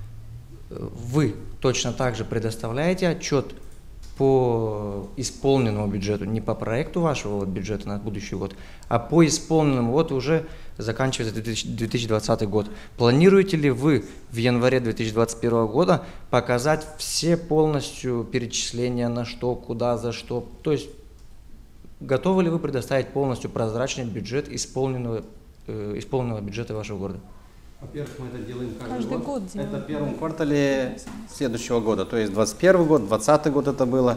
Вы точно так же предоставляете отчет по исполненному бюджету, не по проекту вашего вот бюджета на будущий год, а по исполненному, вот уже заканчивается две тысячи двадцатый год. Планируете ли вы в январе две тысячи двадцать первого года показать все полностью перечисления на что, куда, за что? То есть готовы ли вы предоставить полностью прозрачный бюджет исполненного, э, исполненного бюджета вашего города? Во-первых, мы это делаем каждый, каждый год. год. Делаем. Это в первом квартале следующего года, то есть двадцать первый год, двадцатый год это было.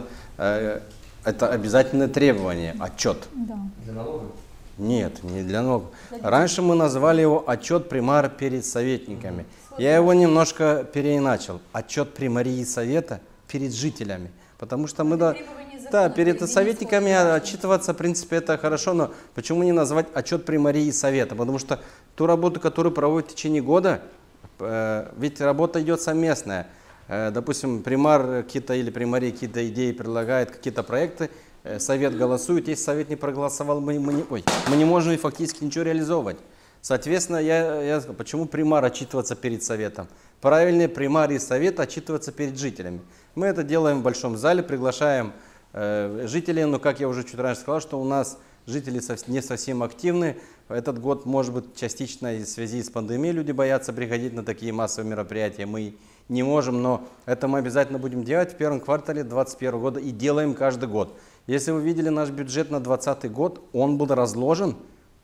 Это обязательное требование, отчет. Да. Для налогов? Нет, не для налогов. Раньше мы назвали его отчет примара перед советниками. Я его немножко переиначил. Отчет примарии совета перед жителями. Потому что мы... Да, да, перед советниками отчитываться, в принципе, это хорошо, но почему не назвать отчет примарии совета? Потому что ту работу, которую проводят в течение года, э, ведь работа идет совместная. Э, допустим, примар какие-то или примарий какие-то идеи предлагает, какие-то проекты, э, совет голосует, если совет не проголосовал, мы, мы, не, ой, мы не можем фактически ничего реализовывать. Соответственно, я, я почему примар отчитываться перед советом? Правильнее примар и совет отчитываться перед жителями. Мы это делаем в большом зале, приглашаем э, жителей, но как я уже чуть раньше сказал, что у нас жители не совсем активны. Этот год, может быть, частично в связи с пандемией люди боятся приходить на такие массовые мероприятия. Мы не можем, но это мы обязательно будем делать в первом квартале две тысячи двадцать первого года и делаем каждый год. Если вы видели наш бюджет на двадцатый год, он был разложен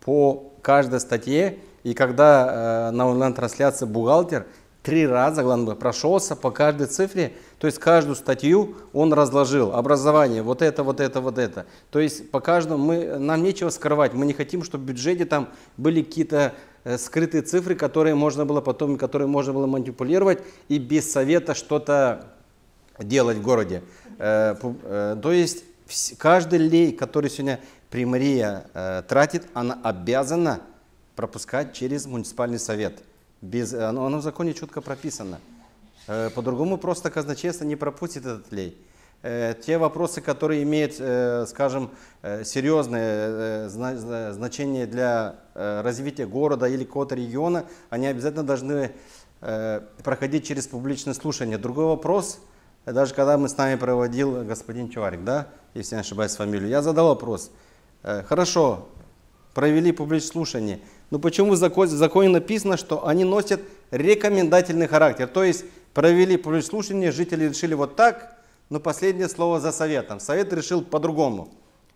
по каждой статье. И когда э, на онлайн-трансляции бухгалтер три раза, главное, прошелся по каждой цифре, то есть каждую статью он разложил. Образование, вот это, вот это, вот это. То есть по каждому, мы, нам нечего скрывать. Мы не хотим, чтобы в бюджете там были какие-то э, скрытые цифры, которые можно было потом, которые можно было манипулировать и без совета что-то делать в городе. Э, э, то есть каждый лей, который сегодня примария э, тратит, она обязана пропускать через муниципальный совет. Без, оно, оно в законе четко прописано. Э, по-другому просто казначейство не пропустит этот лей. Э, те вопросы, которые имеют, э, скажем, э, серьезное э, зна значение для э, развития города или какого-то региона, они обязательно должны э, проходить через публичное слушание. Другой вопрос, даже когда мы с нами проводил господин Чуварик, да, если не ошибаюсь фамилию, я задал вопрос. Э, хорошо, провели публичное слушание. Но почему в законе, в законе написано, что они носят рекомендательный характер? То есть провели публичное слушание, жители решили вот так, но последнее слово за советом. Совет решил по-другому.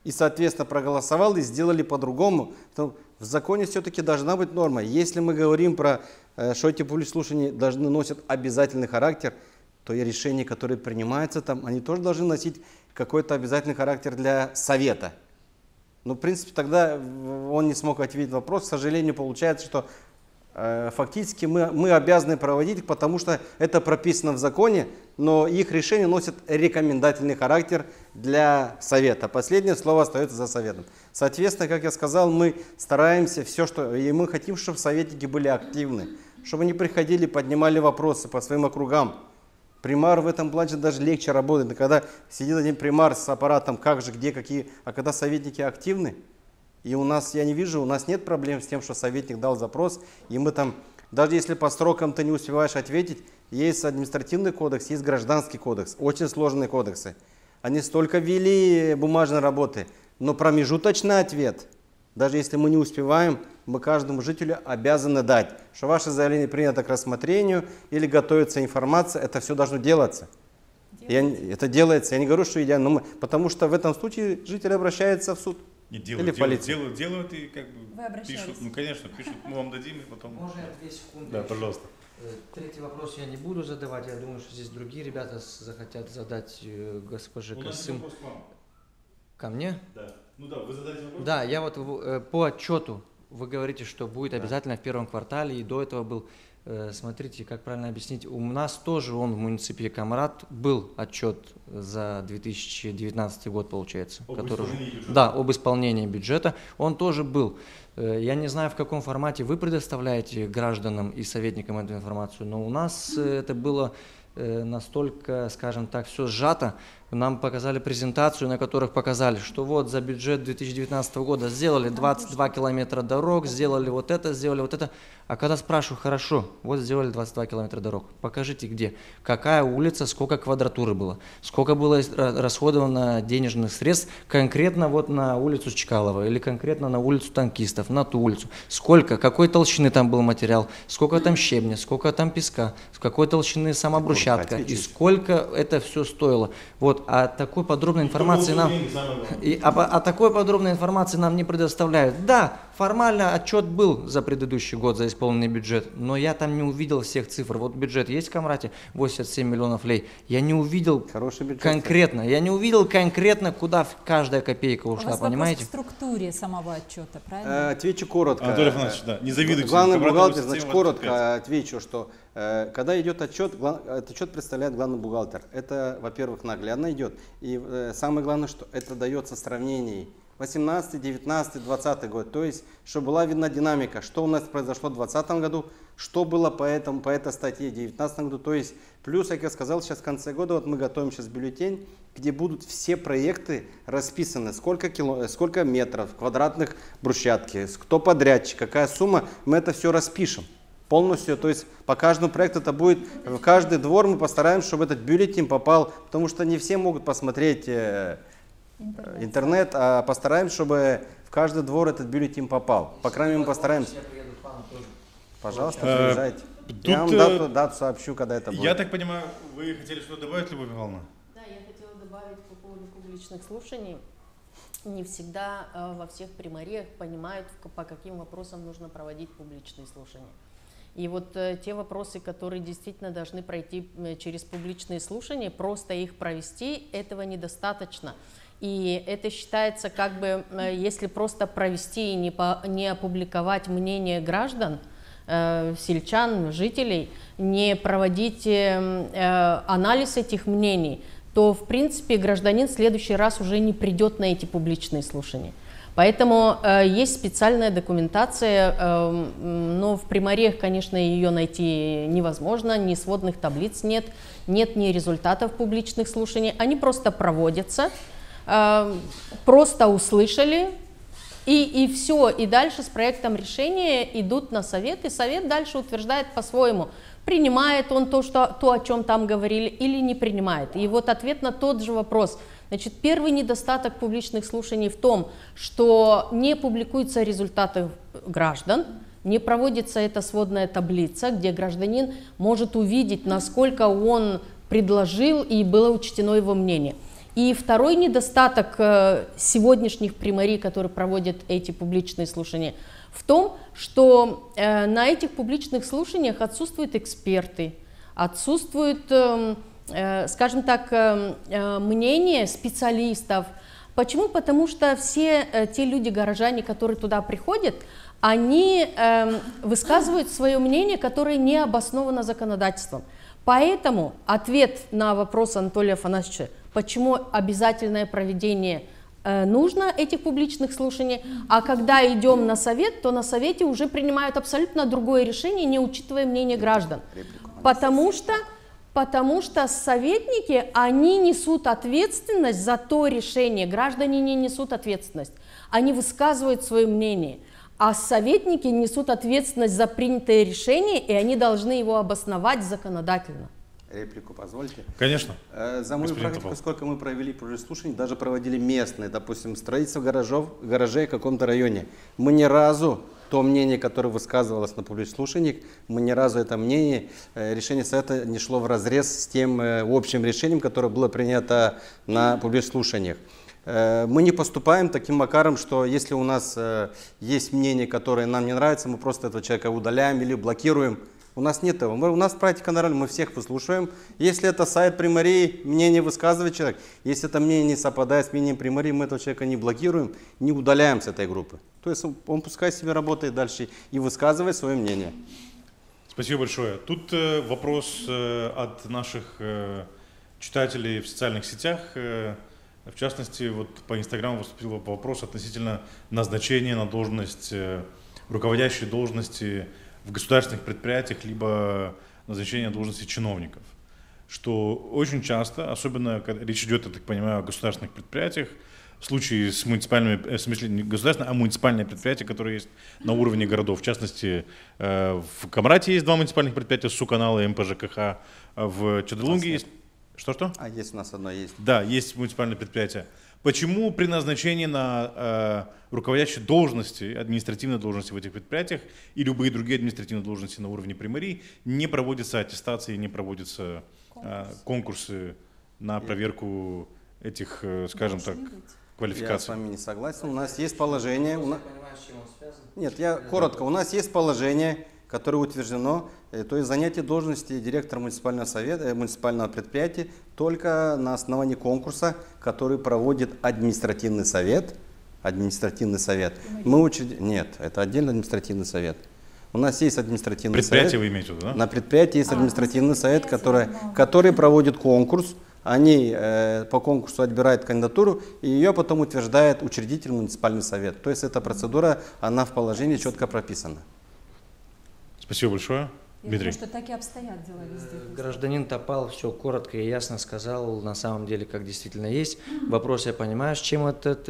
и, соответственно, проголосовал и сделали по-другому, то в законе все-таки должна быть норма. Если мы говорим про, что эти публичные слушания должны носят обязательный характер, то и решения, которые принимаются там, они тоже должны носить какой-то обязательный характер для совета. Но, в принципе, тогда он не смог ответить на вопрос. К сожалению, получается, что э, фактически мы, мы обязаны проводить их, потому что это прописано в законе, но их решения носят рекомендательный характер для совета. Последнее слово остается за советом. Соответственно, как я сказал, мы стараемся все, что... И мы хотим, чтобы советники были активны, чтобы они приходили, поднимали вопросы по своим округам. Примар в этом плане даже легче работает. Когда сидит один примар с аппаратом, как же, где, какие, а когда советники активны, и у нас, я не вижу, у нас нет проблем с тем, что советник дал запрос, и мы там, даже если по срокам ты не успеваешь ответить, есть административный кодекс, есть гражданский кодекс, очень сложные кодексы. Они столько ввели бумажной работы, но промежуточный ответ, даже если мы не успеваем, мы каждому жителю обязаны дать, что ваше заявление принято к рассмотрению или готовится информация, это все должно делаться. Я, это делается, я не говорю, что идеально, но мы, потому что в этом случае житель обращается в суд. Не делают, или делают, полицию. делают, делают и как бы Вы пишут. Ну, конечно, пишут, мы вам дадим, и потом... Можно две секунды? Да, пожалуйста. Третий вопрос я не буду задавать. Я думаю, что здесь другие ребята захотят задать госпоже Касым. Ко мне? Да. Ну да, вы задали вопрос? Да, я вот э, по отчету, вы говорите, что будет Да. обязательно в первом квартале, и до этого был, э, смотрите, как правильно объяснить, у нас тоже он в муниципе Камрад был отчет за две тысячи девятнадцатый год, получается. Об который, исполнении бюджета. Да, об исполнении бюджета, он тоже был. Э, я не знаю, в каком формате вы предоставляете гражданам и советникам эту информацию, но у нас э, это было э, настолько, скажем так, все сжато. Нам показали презентацию, на которых показали, что вот за бюджет две тысячи девятнадцатого года сделали двадцать два километра дорог, сделали вот это, сделали вот это. А когда спрашиваю, хорошо, вот сделали двадцать два километра дорог, покажите где, какая улица, сколько квадратуры было, сколько было расходовано денежных средств конкретно вот на улицу Чкалова или конкретно на улицу Танкистов, на ту улицу, сколько, какой толщины там был материал, сколько там щебня, сколько там песка, с какой толщины сама брусчатка и сколько это все стоило. Вот. А такой подробной информации нам, и, а, а такой подробной информации нам не предоставляют. Да, формально отчет был за предыдущий год, за исполненный бюджет, но я там не увидел всех цифр. Вот бюджет есть в Камрате, восемьдесят семь миллионов лей. Я не увидел конкретно, я не увидел конкретно, куда каждая копейка ушла, У вас понимаете? вопрос в структуре самого отчета, правильно? Э, отвечу коротко. Анатолий Иванович, да, не завидуйте. Главный Камрад бухгалтер, восемьдесят семь, значит, коротко восемьдесят пять. отвечу, что э, когда идет отчет, глав, этот отчет представляет главный бухгалтер. Это, во-первых, наглядно идет. И э, самое главное, что это дается сравнений восемнадцатый, девятнадцатый, двадцатый год. То есть, чтобы была видна динамика, что у нас произошло в двадцатом году, что было по, этому, по этой статье в девятнадцатом году. То есть, плюс, как я сказал, сейчас в конце года, вот мы готовим сейчас бюллетень, где будут все проекты расписаны, сколько, кило, сколько метров, квадратных брусчатки, кто подрядчик, какая сумма, мы это все распишем. Полностью, то есть по каждому проекту это будет, в каждый двор мы постараемся, чтобы этот бюллетень попал, потому что не все могут посмотреть э, интернет. интернет, а постараемся, чтобы в каждый двор этот бюллетень попал. По крайней мере, мы постараемся. Пожалуйста, приезжайте. Тут, Я вам дату, дату сообщу, когда это будет. Я так понимаю, вы хотели что-то добавить, Любовь Михайловна? Да, я хотела добавить по поводу публичных слушаний. Не всегда э, во всех примариях понимают, по каким вопросам нужно проводить публичные слушания. И вот э, те вопросы, которые действительно должны пройти э, через публичные слушания, просто их провести, этого недостаточно. И это считается как бы, э, если просто провести и не, по, не опубликовать мнение граждан, э, сельчан, жителей, не проводить э, э, анализ этих мнений, то в принципе гражданин в следующий раз уже не придет на эти публичные слушания. Поэтому э, есть специальная документация, э, но в примариях, конечно, ее найти невозможно, ни сводных таблиц нет, нет ни результатов публичных слушаний. Они просто проводятся, э, просто услышали, и, и все. И дальше с проектом решения идут на совет, и совет дальше утверждает по-своему, принимает он то, что, то, о чем там говорили, или не принимает. И вот ответ на тот же вопрос. Значит, первый недостаток публичных слушаний в том, что не публикуются результаты граждан, не проводится эта сводная таблица, где гражданин может увидеть, насколько он предложил и было учтено его мнение. И второй недостаток сегодняшних примарий, которые проводят эти публичные слушания, в том, что на этих публичных слушаниях отсутствуют эксперты, отсутствуют, скажем так, мнение специалистов. Почему? Потому что все те люди, горожане, которые туда приходят, они высказывают свое мнение, которое не обосновано законодательством. Поэтому ответ на вопрос Анатолия Афанасьевича, почему обязательное проведение э, нужно этих публичных слушаний, а когда идем на совет, то на совете уже принимают абсолютно другое решение, не учитывая мнение граждан. Потому что, потому что советники, они несут ответственность за то решение, граждане не несут ответственность, они высказывают свое мнение. А советники несут ответственность за принятое решение, и они должны его обосновать законодательно. Реплику позвольте? Конечно. За мою практику, сколько мы провели слушаний, даже проводили местные, допустим, строительство гаражов, гаражей в каком-то районе. Мы ни разу то мнение, которое высказывалось на публичных слушаниях, мы ни разу это мнение, решение совета не шло вразрез с тем общим решением, которое было принято на публичных слушаниях. Мы не поступаем таким макаром, что если у нас есть мнение, которое нам не нравится, мы просто этого человека удаляем или блокируем. У нас нет этого. Мы, у нас практика нормальная, мы всех выслушиваем. Если это сайт примарии, мнение высказывает человек. Если это мнение не совпадает с мнением примарии, мы этого человека не блокируем, не удаляем с этой группы. То есть он, он пускай себе работает дальше и высказывает свое мнение. Спасибо большое. Тут э, вопрос э, от наших э, читателей в социальных сетях. Э, В частности, вот по Инстаграму поступил вопрос относительно назначения на должность, руководящей должности в государственных предприятиях, либо назначения на должности чиновников. Что очень часто, особенно когда речь идет, я так понимаю, о государственных предприятиях, в случае с муниципальными, в смысле не государственные, а муниципальные предприятия, которые есть на уровне городов. В частности, в Камрате есть два муниципальных предприятия, Суканал и эм пэ жэ ка ха, в Чедрлунге есть... Что-что? А есть у нас одно есть. Да, есть муниципальное предприятие. Почему при назначении на э, руководящей должности, административной должности в этих предприятиях и любые другие административные должности на уровне примарии не проводятся аттестации, не проводятся э, конкурсы на проверку этих, э, скажем так, квалификаций? Я с вами не согласен. У нас есть положение... У нас... Нет, я коротко. У нас есть положение, которое утверждено, то есть занятие должности директора муниципального совета, муниципального предприятия только на основании конкурса, который проводит административный совет. Административный совет. Мы учред... Нет, это отдельный административный совет. У нас есть административный предприятие совет. Вы имеете в виду, да? На предприятии есть административный совет, который, который проводит конкурс. Они э, по конкурсу отбирают кандидатуру, и ее потом утверждает учредитель муниципальный совет. То есть эта процедура, она в положении четко прописана. Спасибо большое. Я Дмитрий. думаю, что так и обстоят дела везде. Гражданин Топал все коротко и ясно сказал, на самом деле, как действительно есть. Вопрос я понимаю, с чем этот...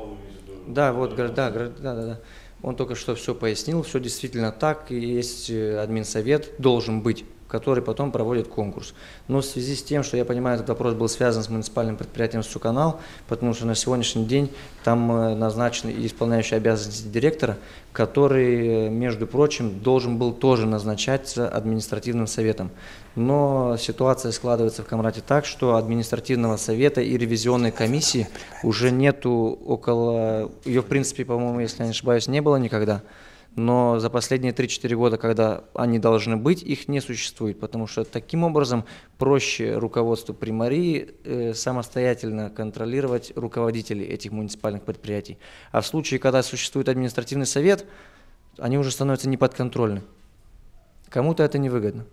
Да, вот, да, да, да, да. Он только что все пояснил, все действительно так, и есть админсовет, должен быть, который потом проводит конкурс. Но в связи с тем, что я понимаю, этот вопрос был связан с муниципальным предприятием Суканал, потому что на сегодняшний день там назначен исполняющий обязанности директора, который, между прочим, должен был тоже назначаться административным советом. Но ситуация складывается в Камрате так, что административного совета и ревизионной комиссии уже нету около... Ее, в принципе, по-моему, если я не ошибаюсь, не было никогда. Но за последние три-четыре года, когда они должны быть, их не существует, потому что таким образом проще руководству примарии э, самостоятельно контролировать руководителей этих муниципальных предприятий. А в случае, когда существует административный совет, они уже становятся неподконтрольны. Кому-то это невыгодно.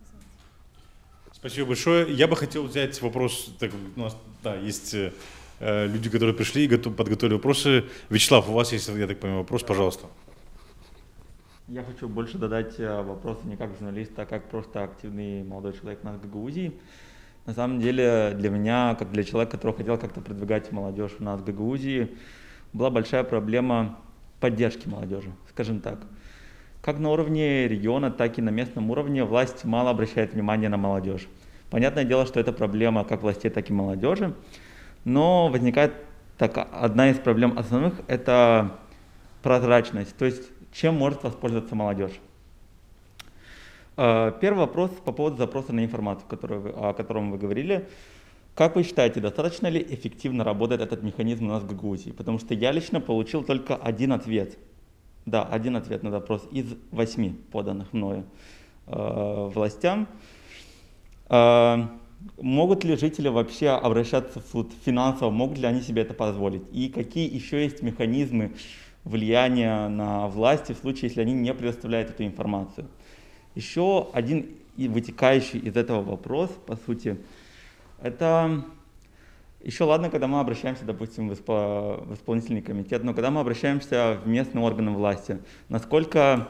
Спасибо большое. Я бы хотел взять вопрос, так, у нас да, есть э, люди, которые пришли и готов, подготовили вопросы. Вячеслав, у вас есть, я так понимаю, вопрос, пожалуйста. Я хочу больше додать вопросы не как журналист, а как просто активный молодой человек на Гагаузии. На самом деле для меня, как для человека, который хотел как-то продвигать молодежь у нас в Гагаузии, была большая проблема поддержки молодежи, скажем так. Как на уровне региона, так и на местном уровне власть мало обращает внимание на молодежь. Понятное дело, что это проблема как властей, так и молодежи, но возникает так, одна из проблем основных – это прозрачность, то есть чем может воспользоваться молодежь. Первый вопрос по поводу запроса на информацию, который вы, о котором вы говорили. Как вы считаете, достаточно ли эффективно работает этот механизм у нас в Гагаузии? Потому что я лично получил только один ответ. Да, один ответ на вопрос из восьми поданных мною э, властям. Э, могут ли жители вообще обращаться в суд финансово, могут ли они себе это позволить? И какие еще есть механизмы влияния на власти в случае, если они не предоставляют эту информацию? Еще один вытекающий из этого вопрос, по сути, это еще ладно, когда мы обращаемся, допустим, в, испо, в исполнительный комитет, но когда мы обращаемся в местные органы власти, насколько,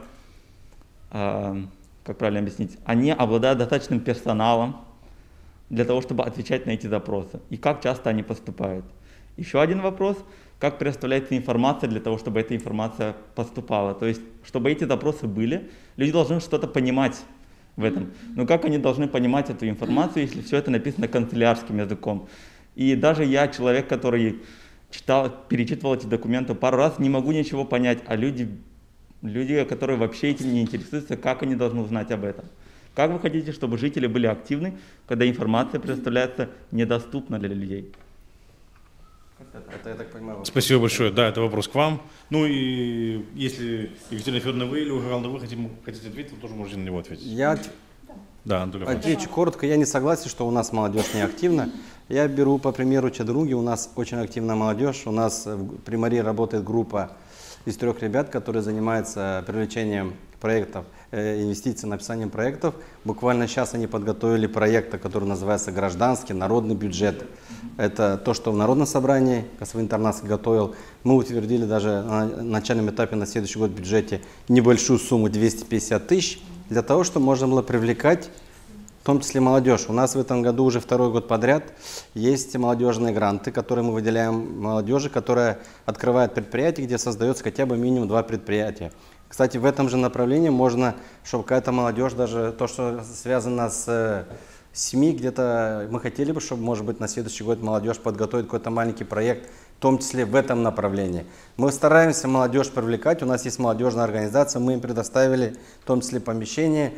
э, как правильно объяснить, они обладают достаточным персоналом для того, чтобы отвечать на эти запросы, и как часто они поступают. Еще один вопрос, как предоставляется информация для того, чтобы эта информация поступала, то есть, чтобы эти запросы были, люди должны что-то понимать в этом. Но как они должны понимать эту информацию, если все это написано канцелярским языком? И даже я, человек, который читал, перечитывал эти документы пару раз, не могу ничего понять, а люди, люди, которые вообще этим не интересуются, как они должны узнать об этом? Как вы хотите, чтобы жители были активны, когда информация предоставляется недоступна для людей? Это, я так понимаю, Спасибо большое. Да, это вопрос к вам. Ну и если Екатерина Федоровна, вы или Галина, вы хотите, хотите ответить, вы тоже можете на него ответить. Я да, Анатолий отвечу коротко. Я не согласен, что у нас молодежь не активна. Я беру по примеру Чадрунги. У нас очень активная молодежь. У нас при мэрии работает группа из трех ребят, которые занимаются привлечением проектов, э, инвестиций, написанием проектов. Буквально сейчас они подготовили проект, который называется «Гражданский народный бюджет». Это то, что в Народном собрании господин Тарнавский готовил. Мы утвердили даже на начальном этапе на следующий год в бюджете небольшую сумму двести пятьдесят тысяч, для того, чтобы можно было привлекать, в том числе молодежь. У нас в этом году уже второй год подряд есть молодежные гранты, которые мы выделяем молодежи, которая открывает предприятия, где создается хотя бы минимум два предприятия. Кстати, в этом же направлении можно, чтобы какая-то молодежь, даже то, что связано с СМИ, где-то мы хотели бы, чтобы, может быть, на следующий год молодежь подготовит какой-то маленький проект, в том числе в этом направлении. Мы стараемся молодежь привлекать, у нас есть молодежная организация, мы им предоставили в том числе помещение.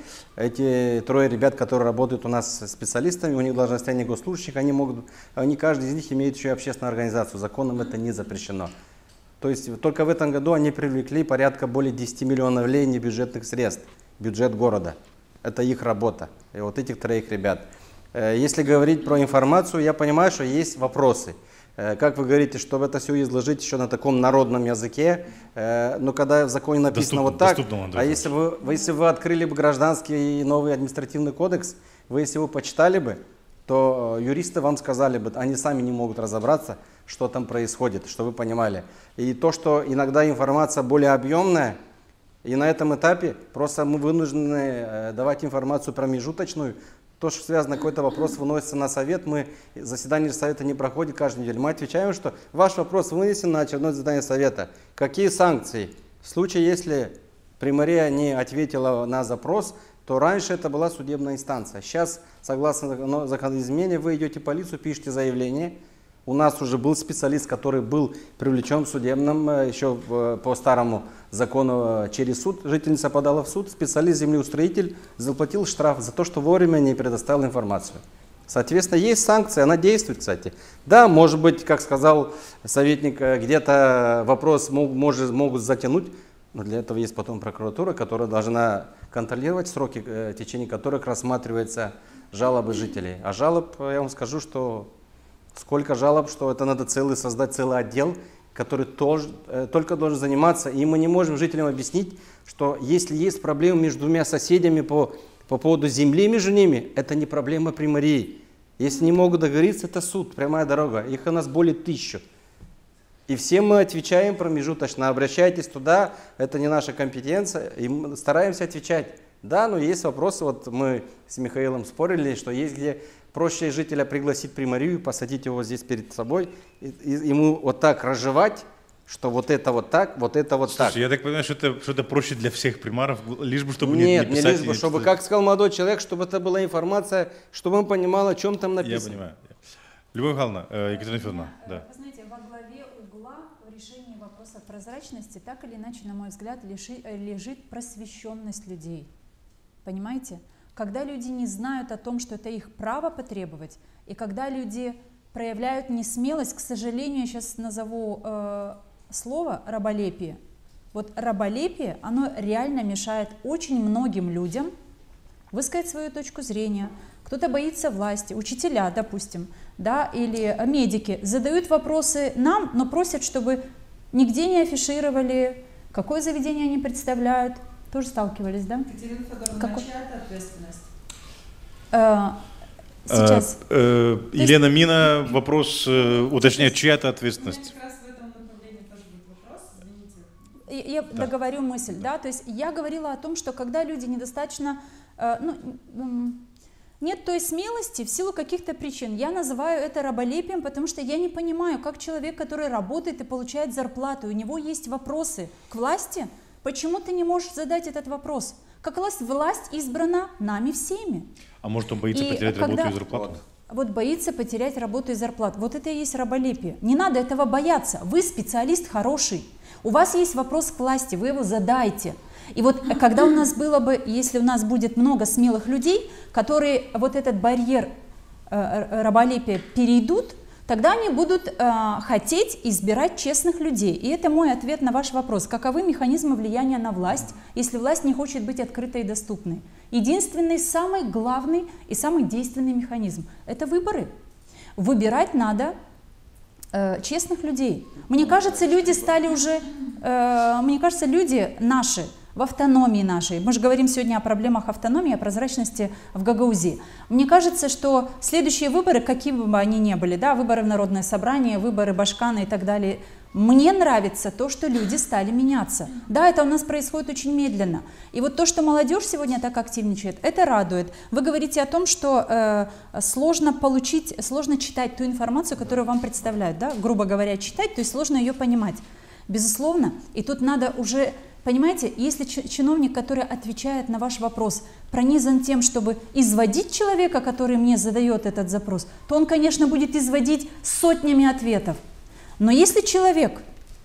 Эти трое ребят, которые работают у нас специалистами, у них должностей не госслужащих, они могут, они, каждый из них имеет еще и общественную организацию, законом это не запрещено. То есть только в этом году они привлекли порядка более десяти миллионов лей небюджетных средств, бюджет города. Это их работа, и вот этих троих ребят. Если говорить про информацию, я понимаю, что есть вопросы. Как вы говорите, чтобы это все изложить еще на таком народном языке, но когда в законе написано доступно, вот так, доступно, а если вы, если вы открыли бы гражданский и новый административный кодекс, вы если вы почитали бы, то юристы вам сказали бы, они сами не могут разобраться, что там происходит, что вы понимали. И то, что иногда информация более объемная, и на этом этапе просто мы вынуждены давать информацию промежуточную. То, что связано, какой-то вопрос выносится на совет, мы, заседание совета не проходит каждую неделю. Мы отвечаем, что ваш вопрос вынесен на очередное заседание совета. Какие санкции? В случае, если примария не ответила на запрос, то раньше это была судебная инстанция. Сейчас, согласно законоизменению, вы идете в полицию, пишете заявление. У нас уже был специалист, который был привлечен в судебном, еще по старому закону через суд. Жительница подала в суд, специалист-землеустроитель заплатил штраф за то, что вовремя не предоставил информацию. Соответственно, есть санкция, она действует, кстати. Да, может быть, как сказал советник, где-то вопрос мог, может, могут затянуть, но для этого есть потом прокуратура, которая должна контролировать сроки, в течение которых рассматриваются жалобы жителей. А жалоб, я вам скажу, что сколько жалоб, что это надо целый, создать целый отдел, который тоже, э, только должен заниматься. И мы не можем жителям объяснить, что если есть проблемы между двумя соседями по, по поводу земли между ними, это не проблема примарии. Если не могут договориться, это суд, прямая дорога. Их у нас более тысячи. И все мы отвечаем промежуточно. Обращайтесь туда, это не наша компетенция. И мы стараемся отвечать. Да, но есть вопросы, вот мы с Михаилом спорили, что есть где проще жителя пригласить примарию, посадить его здесь перед собой, и, и ему вот так разжевать, что вот это вот так, вот это вот Слушай, так. Я так понимаю, что это, что это проще для всех примаров, лишь бы чтобы Нет, не, не писать. Нет, лишь бы, чтобы, как сказал молодой человек, чтобы это была информация, чтобы он понимал, о чем там написано. Я понимаю. Любовь Михайловна, Екатерина Федоровна, да. Вы знаете, во главе угла в решении вопроса прозрачности так или иначе, на мой взгляд, лежит просвещенность людей. Понимаете? когда люди не знают о том, что это их право потребовать, и когда люди проявляют несмелость, к сожалению, я сейчас назову э, слово раболепие. Вот раболепие, оно реально мешает очень многим людям высказать свою точку зрения. Кто-то боится власти, учителя, допустим, да, или медики задают вопросы нам, но просят, чтобы нигде не афишировали, какое заведение они представляют. Тоже сталкивались, да? Екатерина Федоровна, Какой? чья это ответственность? Э, сейчас. Э, э, Елена есть... Мина, вопрос э, уточняет, чья это ответственность? Как раз в этом направлении тоже будет вопрос, извините. Я Да. договорю мысль, да, то есть я говорила о том, что когда люди недостаточно, э, ну, м, нет той смелости в силу каких-то причин, я называю это раболепием, потому что я не понимаю, как человек, который работает и получает зарплату, у него есть вопросы к власти, почему ты не можешь задать этот вопрос? Как власть, власть избрана нами всеми. А может, он боится И потерять когда- работу и зарплату? Вот боится потерять работу и зарплату. Вот это и есть раболепие. Не надо этого бояться. Вы специалист хороший. У вас есть вопрос к власти, вы его задайте. И вот когда у нас было бы, если у нас будет много смелых людей, которые вот этот барьер э, раболепия перейдут, тогда они будут э, хотеть избирать честных людей. И это мой ответ на ваш вопрос. Каковы механизмы влияния на власть, если власть не хочет быть открытой и доступной? Единственный, самый главный и самый действенный механизм – это выборы. Выбирать надо э, честных людей. Мне кажется, люди стали уже, э, мне кажется, люди наши, в автономии нашей, мы же говорим сегодня о проблемах автономии, о прозрачности в Гагаузии. Мне кажется, что следующие выборы, какие бы они ни были, да, выборы в Народное собрание, выборы Башкана и так далее, мне нравится то, что люди стали меняться. Да, это у нас происходит очень медленно. И вот то, что молодежь сегодня так активничает, это радует. Вы говорите о том, что э, сложно получить, сложно читать ту информацию, которую вам представляют, да, грубо говоря, читать, то есть сложно ее понимать. Безусловно, и тут надо уже... Понимаете, если чиновник, который отвечает на ваш вопрос, пронизан тем, чтобы изводить человека, который мне задает этот запрос, то он, конечно, будет изводить сотнями ответов. Но если человек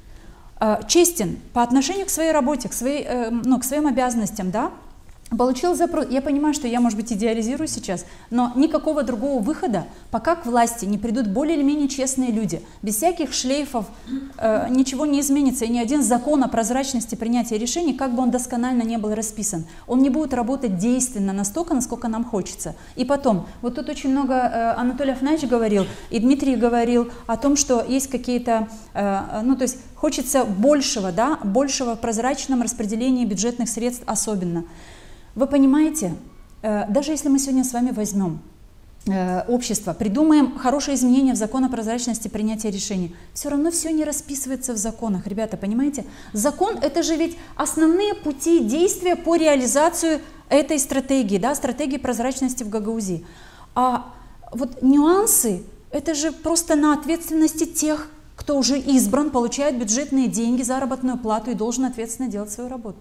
э, честен по отношению к своей работе, к, своей, э, ну, к своим обязанностям, да, получил запрос, я понимаю, что я, может быть, идеализирую сейчас, но никакого другого выхода, пока к власти не придут более или менее честные люди, без всяких шлейфов э, ничего не изменится, и ни один закон о прозрачности принятия решений, как бы он досконально не был расписан, он не будет работать действенно настолько, насколько нам хочется. И потом, вот тут очень много э, Анатолий Афнаевич говорил, и Дмитрий говорил о том, что есть какие-то, э, ну, то есть хочется большего, да, большего в прозрачном распределении бюджетных средств особенно. Вы понимаете, даже если мы сегодня с вами возьмем общество, придумаем хорошие изменения в закон о прозрачности принятия решений, все равно все не расписывается в законах, ребята, понимаете? Закон – это же ведь основные пути действия по реализации этой стратегии, да, стратегии прозрачности в Гагаузии. А вот нюансы – это же просто на ответственности тех, кто уже избран, получает бюджетные деньги, заработную плату и должен ответственно делать свою работу.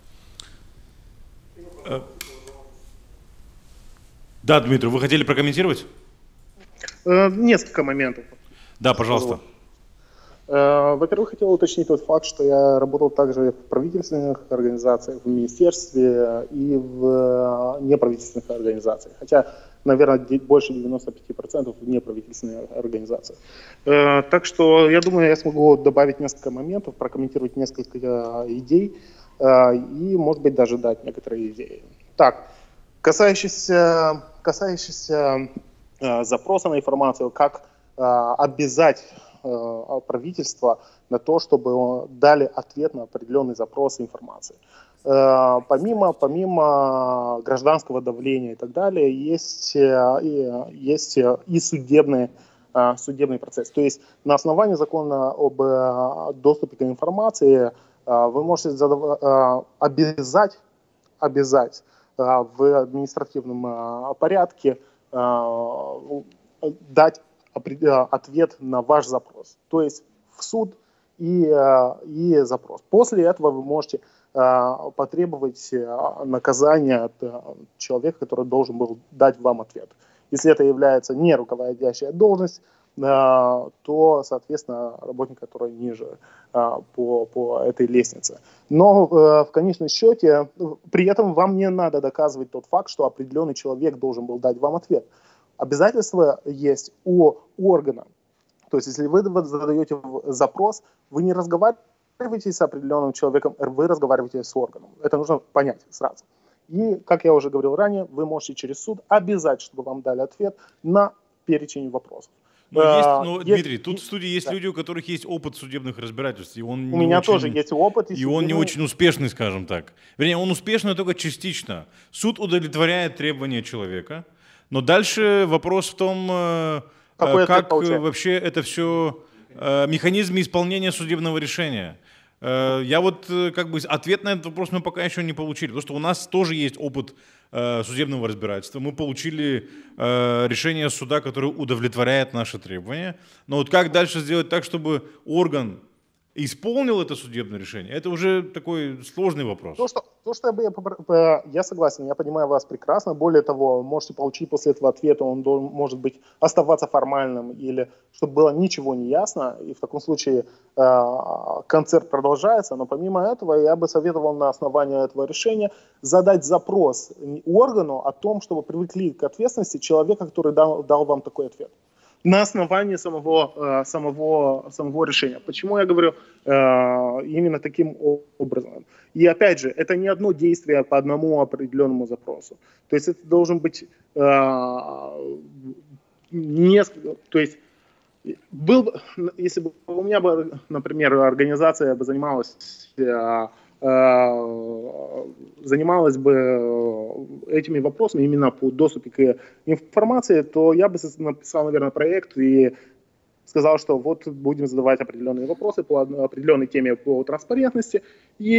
Да, Дмитрий, вы хотели прокомментировать? Э, Несколько моментов. Да, пожалуйста. Э, Во-первых, хотел уточнить тот факт, что я работал также в правительственных организациях, в министерстве и в неправительственных организациях. Хотя, наверное, больше девяноста пяти процентов в неправительственных организациях. Э, Так что, я думаю, я смогу добавить несколько моментов, прокомментировать несколько идей и, может быть, даже дать некоторые идеи. Так, касающийся, касающийся э, запроса на информацию, как э, обязать э, правительство на то, чтобы дали ответ на определенный запрос информации. Э, помимо, помимо гражданского давления и так далее, есть, э, и, есть и судебные э, судебный процесс. То есть на основании закона об э, доступе к информации вы можете задав... обязать, обязать в административном порядке дать ответ на ваш запрос. То есть в суд и, и запрос. После этого вы можете потребовать наказания от человека, который должен был дать вам ответ. Если это является не руководящая должность, то, соответственно, работник, который ниже по, по этой лестнице. Но в конечном счете, при этом вам не надо доказывать тот факт, что определенный человек должен был дать вам ответ. Обязательства есть у органа. То есть, если вы задаете запрос, вы не разговариваете с определенным человеком, вы разговариваете с органом. Это нужно понять сразу. И, как я уже говорил ранее, вы можете через суд обязать, чтобы вам дали ответ на перечень вопросов. Но есть, ну, есть, Дмитрий, тут есть, в студии есть да. люди, у которых есть опыт судебных разбирательств. И он у не меня очень, тоже есть опыт. И, и он не очень успешный, скажем так. Вернее, он успешный только частично. Суд удовлетворяет требования человека, но дальше вопрос в том, Какой как вообще это все, механизм исполнения судебного решения. Я вот как бы ответ на этот вопрос мы пока еще не получили, потому что у нас тоже есть опыт судебного разбирательства. Мы получили решение суда, которое удовлетворяет наши требования. Но вот как дальше сделать так, чтобы орган исполнил это судебное решение, это уже такой сложный вопрос. То, что, то, что я, я согласен, я понимаю вас прекрасно. Более того, можете получить после этого ответа, он должен, может быть оставаться формальным, или чтобы было ничего не ясно, и в таком случае э, концерт продолжается. Но помимо этого, я бы советовал на основании этого решения задать запрос органу о том, чтобы привлекли к ответственности человека, который дал, дал вам такой ответ. На основании самого, самого, самого решения. Почему я говорю именно таким образом? И опять же, это не одно действие по одному определенному запросу. То есть это должен быть несколько, то есть был, если бы у меня бы, например, организация бы занималась занималась бы этими вопросами именно по доступу к информации, то я бы написал, наверное, проект и сказал, что вот будем задавать определенные вопросы по определенной теме по транспарентности, и,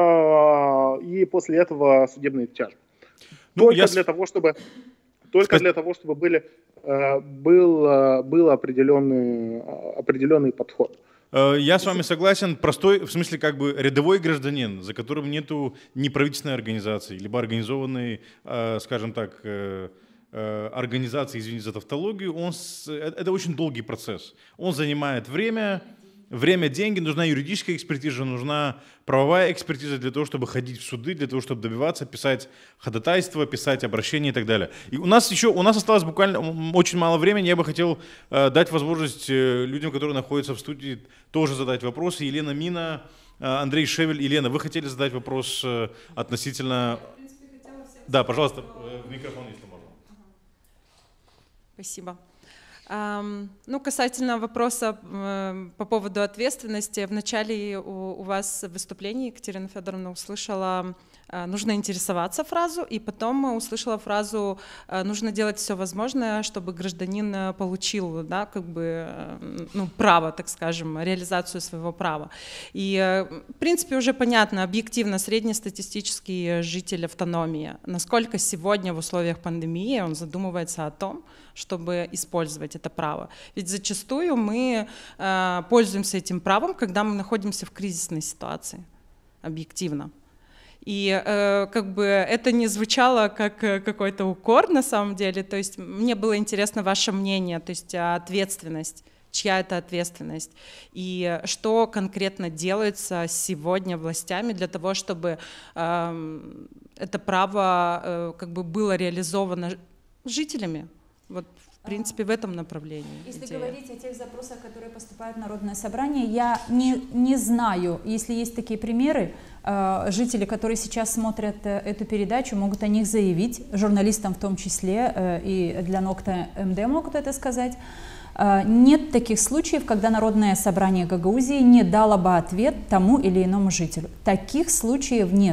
и после этого судебные тяжбы. Ну, только я... для того, чтобы, только для того, чтобы были, был, был определенный, определенный подход. Я с вами согласен, простой, в смысле как бы рядовой гражданин, за которым нету неправительственной организации, либо организованной, скажем так, организации, извините за тавтологию, он, это очень долгий процесс. Он занимает время, время, деньги, нужна юридическая экспертиза, нужна правовая экспертиза для того, чтобы ходить в суды, для того, чтобы добиваться, писать ходатайства, писать обращения и так далее. И у нас еще, у нас осталось буквально очень мало времени, я бы хотел э, дать возможность э, людям, которые находятся в студии, тоже задать вопросы. Елена Мина, э, Андрей Шевель. Елена, вы хотели задать вопрос э, относительно... Я, в принципе, хотела всех... Да, пожалуйста, э, в микрофон, если можно. Спасибо. Ну, касательно вопроса по поводу ответственности, вначале у, у вас в выступлении Екатерина Федоровна услышала «нужно интересоваться» фразу, и потом услышала фразу «нужно делать все возможное, чтобы гражданин получил, да, как бы, ну, право, так скажем, реализацию своего права». И, в принципе, уже понятно, объективно, среднестатистический житель автономии, насколько сегодня в условиях пандемии он задумывается о том, чтобы использовать это право. Ведь зачастую мы э, пользуемся этим правом, когда мы находимся в кризисной ситуации, объективно. И э, как бы это не звучало как какой-то укор на самом деле, то есть мне было интересно ваше мнение, то есть ответственность, чья это ответственность, и что конкретно делается сегодня властями для того, чтобы э, это право э, как бы было реализовано жителями. Вот, в принципе, в этом направлении. Если идея. говорить о тех запросах, которые поступают в Народное собрание, я не, не знаю, если есть такие примеры, э, жители, которые сейчас смотрят э, эту передачу, могут о них заявить, журналистам в том числе, э, и для Нокта эм дэ могут это сказать. Э, нет таких случаев, когда Народное собрание Гагаузии не дало бы ответ тому или иному жителю. Таких случаев нет.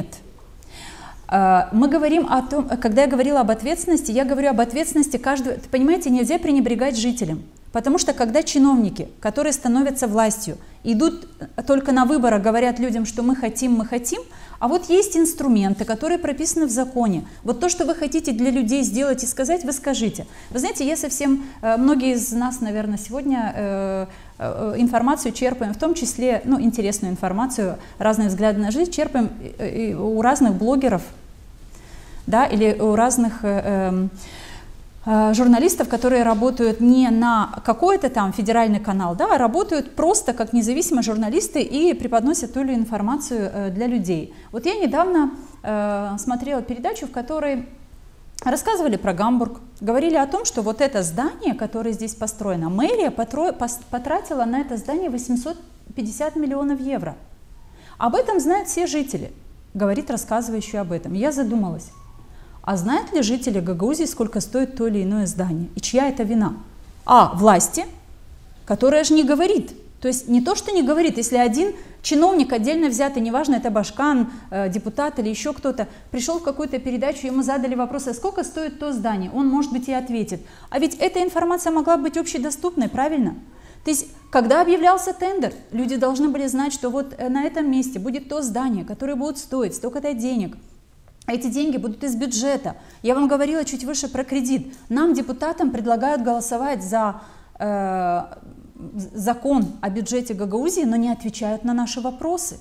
Мы говорим о том, когда я говорила об ответственности, я говорю об ответственности каждого. Понимаете, нельзя пренебрегать жителям, потому что когда чиновники, которые становятся властью, идут только на выборы, говорят людям, что мы хотим, мы хотим, а вот есть инструменты, которые прописаны в законе. Вот то, что вы хотите для людей сделать и сказать, вы скажите. Вы знаете, я совсем, многие из нас, наверное, сегодня информацию черпаем, в том числе, ну, интересную информацию, разные взгляды на жизнь черпаем у разных блогеров, да, или у разных э, журналистов, которые работают не на какой-то там федеральный канал, да, а работают просто как независимые журналисты и преподносят ту или иную информацию для людей. Вот я недавно э, смотрела передачу, в которой рассказывали про Гамбург, говорили о том, что вот это здание, которое здесь построено, мэрия потратила на это здание восемьсот пятьдесят миллионов евро. Об этом знают все жители, говорит рассказывающий об этом. Я задумалась, а знают ли жители Гагаузии, сколько стоит то или иное здание? И чья это вина? А, власти, которая же не говорит. То есть не то, что не говорит, если один чиновник отдельно взятый, неважно, это Башкан, депутат или еще кто-то, пришел в какую-то передачу, ему задали вопрос, а сколько стоит то здание, он, может быть, и ответит. А ведь эта информация могла быть общедоступной, правильно? То есть, когда объявлялся тендер, люди должны были знать, что вот на этом месте будет то здание, которое будет стоить столько-то денег. Эти деньги будут из бюджета. Я вам говорила чуть выше про кредит. Нам, депутатам, предлагают голосовать за э, закон о бюджете Гагаузии, но не отвечают на наши вопросы.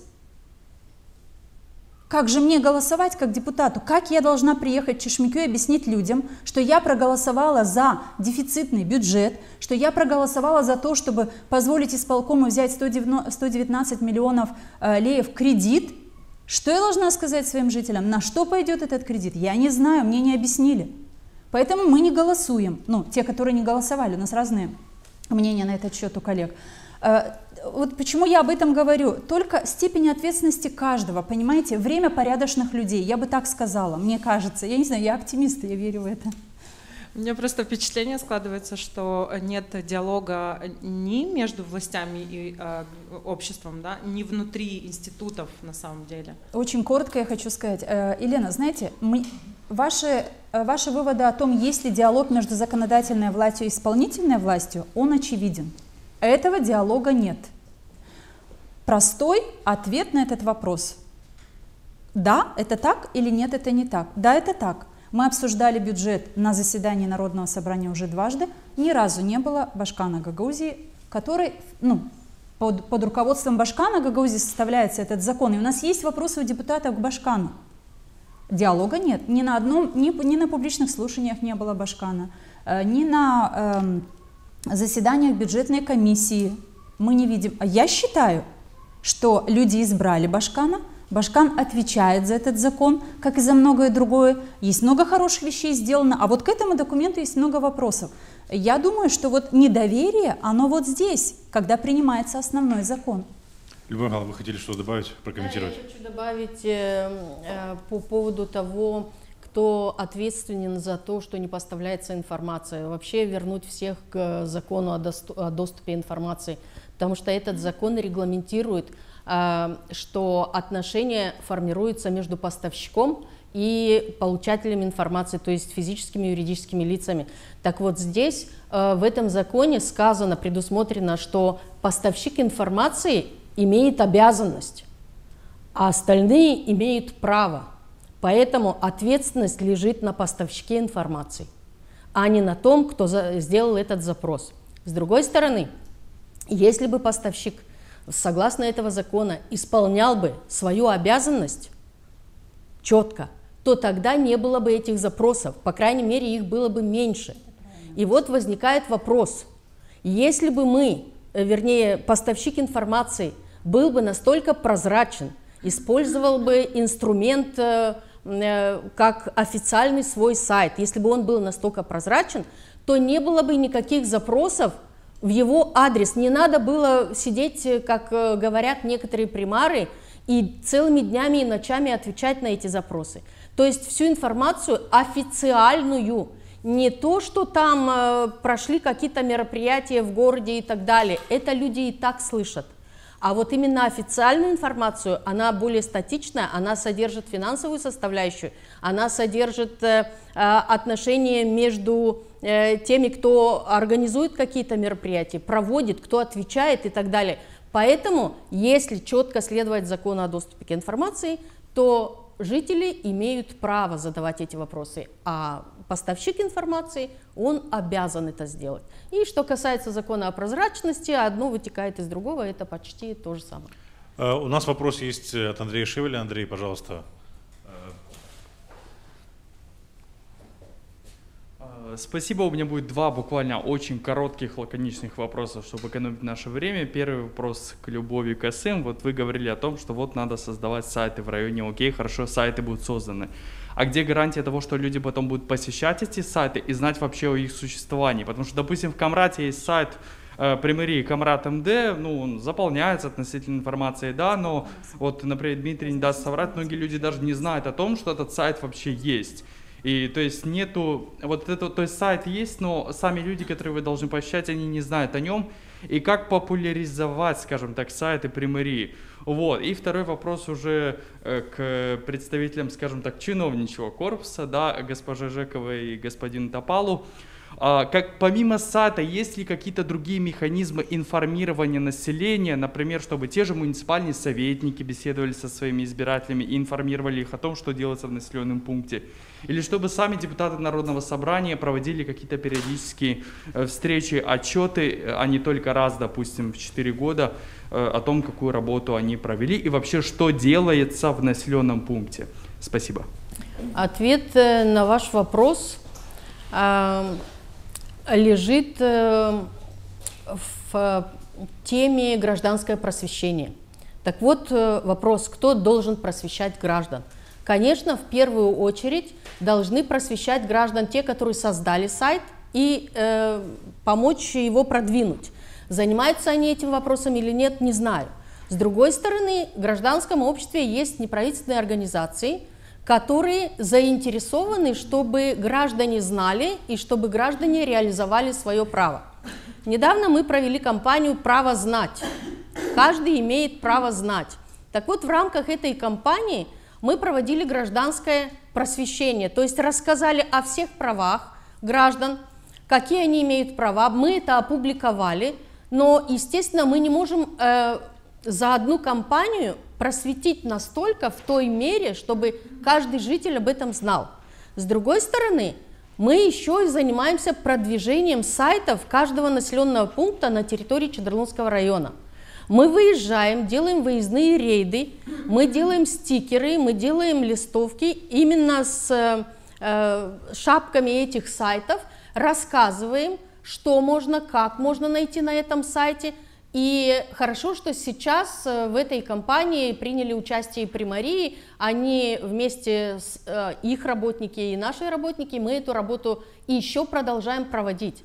Как же мне голосовать как депутату? Как я должна приехать в Чешмекю и объяснить людям, что я проголосовала за дефицитный бюджет, что я проголосовала за то, чтобы позволить исполкому взять сто девятнадцать миллионов э, леев кредит? Что я должна сказать своим жителям? На что пойдет этот кредит? Я не знаю, мне не объяснили. Поэтому мы не голосуем. Ну, те, которые не голосовали, у нас разные мнения на этот счет у коллег. Вот почему я об этом говорю. Только степень ответственности каждого, понимаете, время порядочных людей, я бы так сказала, мне кажется. Я не знаю, я оптимист, я верю в это. У меня просто впечатление складывается, что нет диалога ни между властями и э, обществом, да, ни внутри институтов на самом деле. Очень коротко я хочу сказать. Э, Елена, знаете, мы, ваши, ваши выводы о том, есть ли диалог между законодательной властью и исполнительной властью, он очевиден. Этого диалога нет. Простой ответ на этот вопрос. Да, это так или нет, это не так. Да, это так. Мы обсуждали бюджет на заседании Народного собрания уже дважды. Ни разу не было Башкана Гагаузии, который, ну, под, под руководством Башкана Гагаузии составляется этот закон. И у нас есть вопросы у депутатов к Башкану. Диалога нет. Ни на одном, ни, ни на публичных слушаниях не было Башкана, ни на э, заседаниях бюджетной комиссии мы не видим. А я считаю, что люди избрали Башкана, Башкан отвечает за этот закон, как и за многое другое. Есть много хороших вещей сделано, а вот к этому документу есть много вопросов. Я думаю, что вот недоверие, оно вот здесь, когда принимается основной закон. Любовь Михайловна, вы хотели что-то добавить, прокомментировать? Да, я хочу добавить э, э, по поводу того, кто ответственен за то, что не поставляется информация. Вообще вернуть всех к закону о, доступ, о доступе информации, потому что этот закон регламентирует, что отношения формируются между поставщиком и получателем информации, то есть физическими и юридическими лицами. Так вот здесь, в этом законе сказано, предусмотрено, что поставщик информации имеет обязанность, а остальные имеют право. Поэтому ответственность лежит на поставщике информации, а не на том, кто сделал этот запрос. С другой стороны, если бы поставщик согласно этого закона исполнял бы свою обязанность четко, то тогда не было бы этих запросов, по крайней мере, их было бы меньше. И вот возникает вопрос, если бы мы, вернее, поставщик информации был бы настолько прозрачен, использовал бы инструмент как официальный свой сайт, если бы он был настолько прозрачен, то не было бы никаких запросов в его адрес. Не надо было сидеть, как говорят некоторые примары, и целыми днями и ночами отвечать на эти запросы. То есть всю информацию официальную, не то, что там э, прошли какие-то мероприятия в городе и так далее, это люди и так слышат. А вот именно официальную информацию, она более статичная, она содержит финансовую составляющую, она содержит э, отношения между э, теми, кто организует какие-то мероприятия, проводит, кто отвечает и так далее. Поэтому, если четко следовать закону о доступе к информации, то жители имеют право задавать эти вопросы, а поставщик информации, он обязан это сделать. И что касается закона о прозрачности, одно вытекает из другого, это почти то же самое. Uh, у нас вопрос есть от Андрея Шевеля. Андрей, пожалуйста. Uh, Спасибо. У меня будет два буквально очень коротких, лаконичных вопроса, чтобы экономить наше время. Первый вопрос к Любови Касым. Вот вы говорили о том, что вот надо создавать сайты в районе. Окей, хорошо, сайты будут созданы. А где гарантия того, что люди потом будут посещать эти сайты и знать вообще о их существовании? Потому что, допустим, в Камрате есть сайт э, Примории Камрат МД, ну, он заполняется относительно информации, да, но вот, например, Дмитрий не даст соврать, многие люди даже не знают о том, что этот сайт вообще есть. И то есть нету, вот это, то есть сайт есть, но сами люди, которые вы должны посещать, они не знают о нем. И как популяризовать, скажем так, сайты Примории. Вот. И второй вопрос уже э, к представителям, скажем так, чиновничьего корпуса, да, госпоже Жековой и господину Топалу. А, как, помимо сайта, есть ли какие-то другие механизмы информирования населения, например, чтобы те же муниципальные советники беседовали со своими избирателями и информировали их о том, что делается в населенном пункте? Или чтобы сами депутаты Народного собрания проводили какие-то периодические э, встречи, отчеты, а не только раз, допустим, в четыре года, э, о том, какую работу они провели и вообще, что делается в населенном пункте? Спасибо. Ответ на ваш вопрос э, лежит э, в теме гражданское просвещение. Так вот, э, вопрос, кто должен просвещать граждан? Конечно, в первую очередь должны просвещать граждан те, которые создали сайт, и э, помочь его продвинуть. Занимаются они этим вопросом или нет, не знаю. С другой стороны, в гражданском обществе есть неправительственные организации, которые заинтересованы, чтобы граждане знали и чтобы граждане реализовали свое право. Недавно мы провели кампанию «Право знать». Каждый имеет право знать. Так вот, в рамках этой кампании мы проводили гражданское просвещение, то есть рассказали о всех правах граждан, какие они имеют права. Мы это опубликовали, но, естественно, мы не можем э, за одну кампанию просветить настолько в той мере, чтобы каждый житель об этом знал. С другой стороны, мы еще и занимаемся продвижением сайтов каждого населенного пункта на территории Чедрлунского района. Мы выезжаем, делаем выездные рейды, мы делаем стикеры, мы делаем листовки именно с э, шапками этих сайтов, рассказываем, что можно, как можно найти на этом сайте. И хорошо, что сейчас в этой кампании приняли участие и Примории, они вместе с э, их работники и наши работники, мы эту работу еще продолжаем проводить.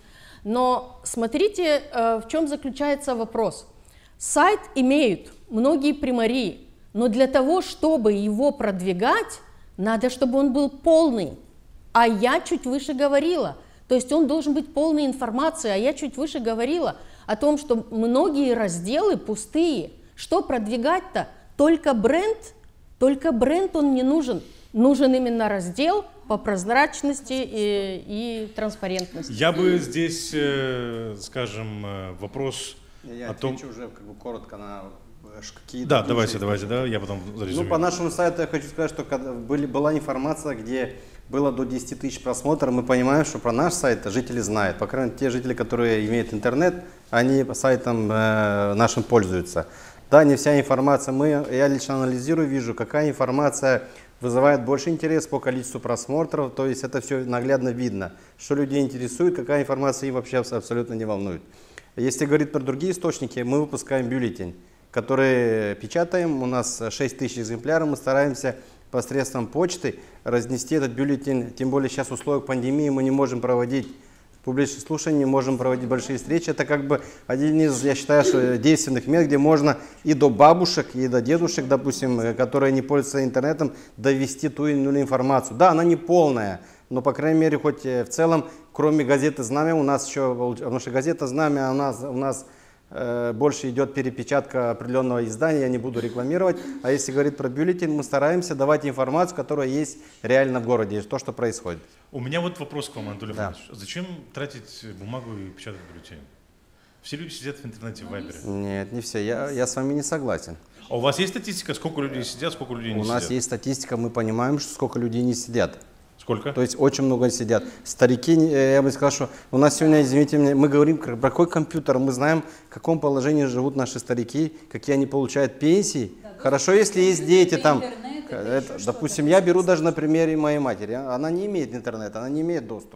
Но смотрите, э, в чем заключается вопрос. Сайт имеют многие Примории, но для того, чтобы его продвигать, надо, чтобы он был полный. А я чуть выше говорила, то есть он должен быть полной информацией, а я чуть выше говорила о том, что многие разделы пустые. Что продвигать-то? Только бренд, только бренд он не нужен. Нужен именно раздел по прозрачности и, и транспарентности. Я бы здесь, э, скажем, вопрос... Я о том... отвечу уже как бы коротко на какие-то... Да, давайте, давайте, да, я потом зарезюмирую. Ну, по нашему сайту я хочу сказать, что когда были, была информация, где было до десяти тысяч просмотров, мы понимаем, что про наш сайт жители знают. По крайней мере, те жители, которые имеют интернет, они сайтом э, нашим пользуются. Да, не вся информация. Мы, я лично анализирую, вижу, какая информация вызывает больше интерес по количеству просмотров. То есть это все наглядно видно, что людей интересует, какая информация их вообще абсолютно не волнует. Если говорить про другие источники, мы выпускаем бюллетень, который печатаем. У нас шесть тысяч экземпляров. Мы стараемся посредством почты разнести этот бюллетень. Тем более сейчас в условиях пандемии мы не можем проводить публичные слушания, не можем проводить большие встречи. Это как бы один из, я считаю, что действенных мер, где можно и до бабушек, и до дедушек, допустим, которые не пользуются интернетом, довести ту или иную информацию. Да, она не полная, но, по крайней мере, хоть в целом, кроме газеты «Знамя», у нас еще, потому что газета «Знамя», у нас, у нас э, больше идет перепечатка определенного издания, я не буду рекламировать. А если говорить про бюллетень, мы стараемся давать информацию, которая есть реально в городе, то, что происходит. У меня вот вопрос к вам, Анатолий Да. Иванович. Зачем тратить бумагу и печатать бюллетень? Все люди сидят в интернете, в Вайбере. Нет, не все. Я, я с вами не согласен. А у вас есть статистика, сколько людей сидят, сколько людей не У сидят? нас есть статистика, мы понимаем, что сколько людей не сидят. Сколько? То есть очень много сидят. Старики, я бы сказал, что у нас сегодня, извините меня, мы говорим про какой компьютер, мы знаем, в каком положении живут наши старики, какие они получают пенсии. Да, хорошо, если есть дети там, это, допустим, я беру даже на примере моей матери, она не имеет интернета, она не имеет доступа.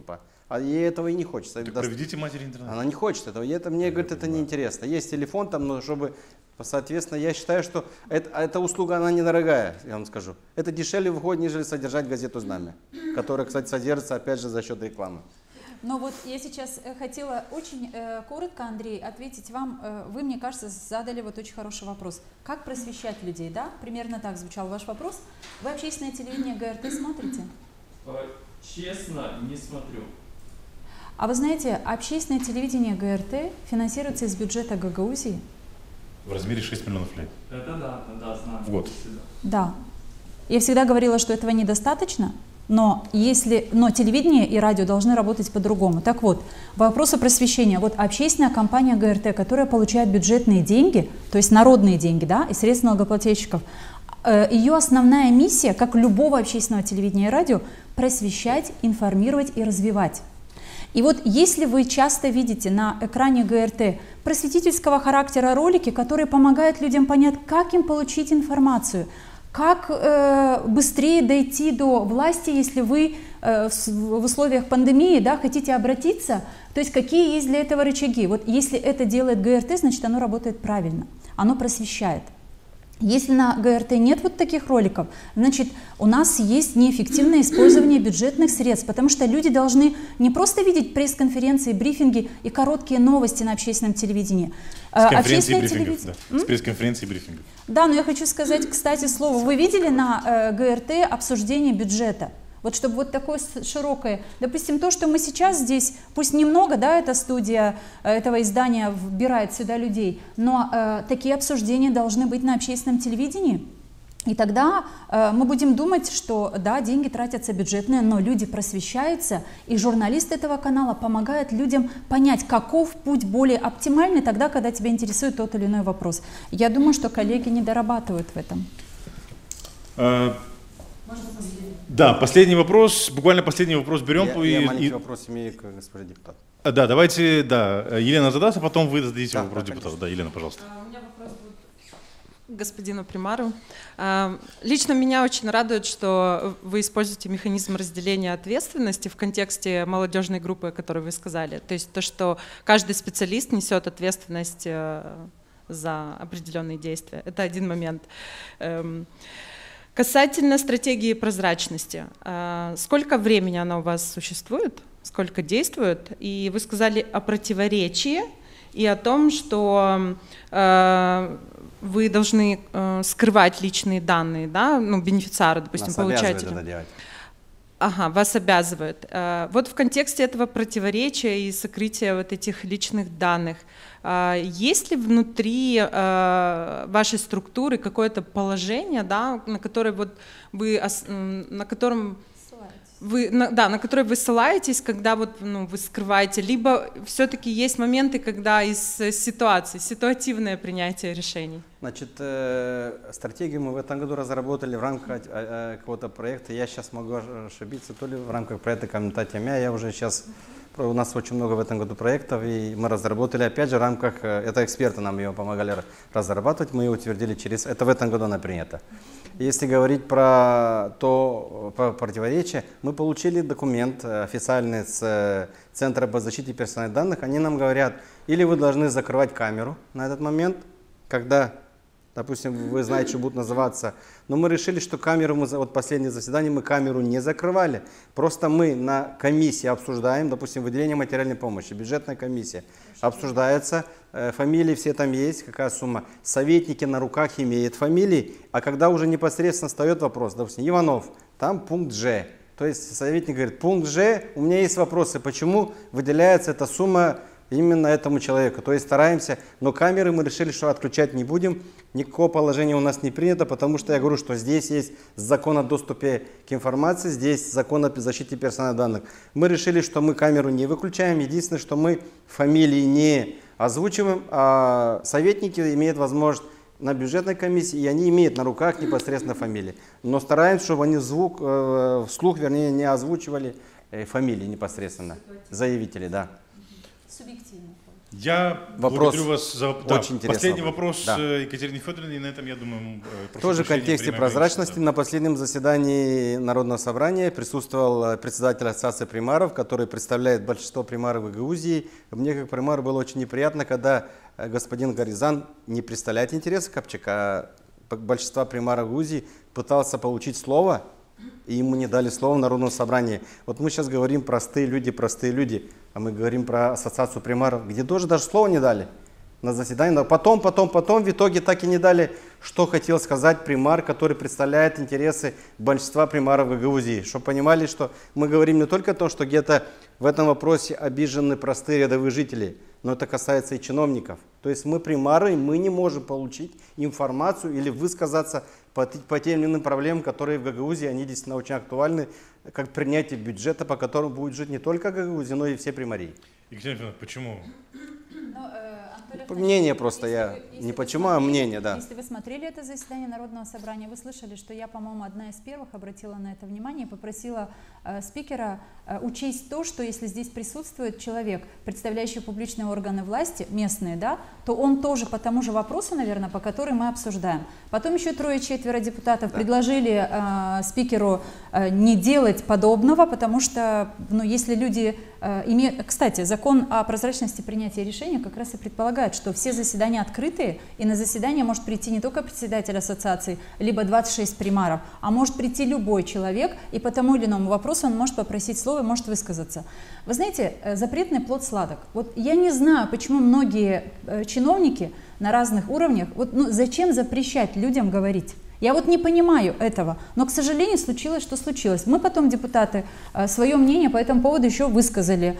А ей этого и не хочется. Так проведите матери интернет. Она не хочет этого. И это мне, говорит, это неинтересно. Есть телефон там, но чтобы... Соответственно, я считаю, что это, эта услуга, она недорогая, я вам скажу. Это дешевле выходит, нежели содержать газету «Знамя», которая, кстати, содержится, опять же, за счет рекламы. Но вот я сейчас хотела очень э, коротко, Андрей, ответить вам. Э, вы, мне кажется, задали вот очень хороший вопрос. Как просвещать людей, да? Примерно так звучал ваш вопрос. Вы общественное телевидение ГРТ смотрите? Честно, не смотрю. А вы знаете, общественное телевидение ГРТ финансируется из бюджета Гагаузии. В размере шесть миллионов лет. Это да, да, знаю. В год. Да. Я всегда говорила, что этого недостаточно, но, если, но телевидение и радио должны работать по-другому. Так вот, вопросу просвещения. Вот общественная компания ГРТ, которая получает бюджетные деньги, то есть народные деньги, да, и средства налогоплательщиков, э, ее основная миссия, как любого общественного телевидения и радио, просвещать, информировать и развивать. И вот если вы часто видите на экране ГРТ просветительского характера ролики, которые помогают людям понять, как им получить информацию, как э, быстрее дойти до власти, если вы э, в, в условиях пандемии, да, хотите обратиться, то есть какие есть для этого рычаги. Вот если это делает ГРТ, значит оно работает правильно, оно просвещает. Если на ГРТ нет вот таких роликов, значит, у нас есть неэффективное использование бюджетных средств, потому что люди должны не просто видеть пресс-конференции, брифинги и короткие новости на общественном телевидении. С конференции и брифингов, да. С пресс-конференции и брифингов. Да, но я хочу сказать, кстати, слово. Вы видели на э, ГРТ обсуждение бюджета? Вот чтобы вот такое широкое, допустим, то, что мы сейчас здесь, пусть немного, да, эта студия этого издания вбирает сюда людей, но э, такие обсуждения должны быть на общественном телевидении. И тогда э, мы будем думать, что да, деньги тратятся бюджетные, но люди просвещаются, и журналист этого канала помогает людям понять, каков путь более оптимальный тогда, когда тебя интересует тот или иной вопрос. Я думаю, что коллеги не дорабатывают в этом. Да, последний вопрос, буквально последний вопрос берем. Я, и, я маленький и... вопрос имею к госпоже депутату. Да, давайте, да, Елена задаст, а потом вы зададите да, вопрос да, депутату. Да, Елена, пожалуйста. У меня вопрос будет к господину Примару. Лично меня очень радует, что вы используете механизм разделения ответственности в контексте молодежной группы, о которой вы сказали. То есть то, что каждый специалист несет ответственность за определенные действия. Это один момент. Касательно стратегии прозрачности, сколько времени она у вас существует, сколько действует? И вы сказали о противоречии и о том, что вы должны скрывать личные данные, да, ну, бенефициара, допустим, получателя. Это делать. Ага, вас обязывает. Вот в контексте этого противоречия и сокрытия вот этих личных данных, есть ли внутри вашей структуры какое-то положение, да, на которое вот вы, на котором вы, на, да, на которое вы ссылаетесь, когда вот, ну, вы скрываете, либо все-таки есть моменты, когда из ситуации, ситуативное принятие решений? Значит, э, стратегию мы в этом году разработали в рамках э, какого-то проекта. Я сейчас могу ошибиться, то ли в рамках проекта «Комментатия МЯ». Я уже сейчас, у нас очень много в этом году проектов, и мы разработали, опять же, в рамках, это эксперты нам ее помогали разрабатывать, мы ее утвердили через, это в этом году она принята. Если говорить про то, про противоречие, мы получили документ официальный с Центра по защите персональных данных. Они нам говорят, или вы должны закрывать камеру на этот момент, когда, допустим, вы знаете, что будет называться. Но мы решили, что камеру, мы, вот последнее заседание, мы камеру не закрывали. Просто мы на комиссии обсуждаем, допустим, выделение материальной помощи, бюджетная комиссия. Обсуждается, э, фамилии все там есть, какая сумма. Советники на руках имеют фамилии, а когда уже непосредственно встает вопрос, допустим, Иванов, там пункт Ж. То есть советник говорит, пункт Ж, у меня есть вопросы, почему выделяется эта сумма именно этому человеку. То есть стараемся, но камеры мы решили, что отключать не будем. Никакого положения у нас не принято, потому что я говорю, что здесь есть закон о доступе к информации, здесь закон о защите персональных данных. Мы решили, что мы камеру не выключаем. Единственное, что мы фамилии не озвучиваем, а советники имеют возможность на бюджетной комиссии, и они имеют на руках непосредственно фамилии. Но стараемся, чтобы они звук, э, вслух, вернее, не озвучивали э, фамилии непосредственно, заявители, да. Субъективно. Я вопрос благодарю вас за очень да, интересный. Последний вопрос да. Екатерине Федоровне, и на этом, я думаю, тоже в контексте прозрачности. Да. На последнем заседании Народного собрания присутствовал председатель Ассоциации примаров, который представляет большинство примаров в Гагаузии. Мне как примару было очень неприятно, когда господин Горизан не представляет интересы Копчака, а большинство примаров Гагаузии пытался получить слово, и ему не дали слова в Народном собрании. Вот мы сейчас говорим простые люди, простые люди, а мы говорим про ассоциацию примаров, где тоже даже слова не дали на заседании. Но потом, потом, потом, в итоге так и не дали, что хотел сказать примар, который представляет интересы большинства примаров Гагаузии. Чтобы понимали, что мы говорим не только о том, что где-то в этом вопросе обижены простые рядовые жители, но это касается и чиновников. То есть мы примары, мы не можем получить информацию или высказаться по, по тем или иным проблемам, которые в Гагаузии, они действительно очень актуальны, как принятие бюджета, по которому будет жить не только Гагаузия, но и все примарии. Екатерина Федоровна, почему? Мнение просто, я не почему, а мнение, да. Если вы смотрели это заседание Народного собрания, вы слышали, что я, по-моему, одна из первых обратила на это внимание и попросила э, спикера э, учесть то, что если здесь присутствует человек, представляющий публичные органы власти, местные, да, то он тоже по тому же вопросу, наверное, по которому мы обсуждаем. Потом еще трое-четверо депутатов да. предложили э, спикеру э, не делать подобного, потому что, ну, если люди э, имеют... Кстати, закон о прозрачности принятия решений как раз и предполагает, что все заседания открытые, и на заседание может прийти не только председатель ассоциации, либо двадцать шесть примаров, а может прийти любой человек, и по тому или иному вопросу он может попросить слово, может высказаться. Вы знаете, запретный плод сладок. Вот я не знаю, почему многие чиновники на разных уровнях, вот, ну, зачем запрещать людям говорить? Я вот не понимаю этого, но, к сожалению, случилось, что случилось. Мы потом, депутаты, свое мнение по этому поводу еще высказали.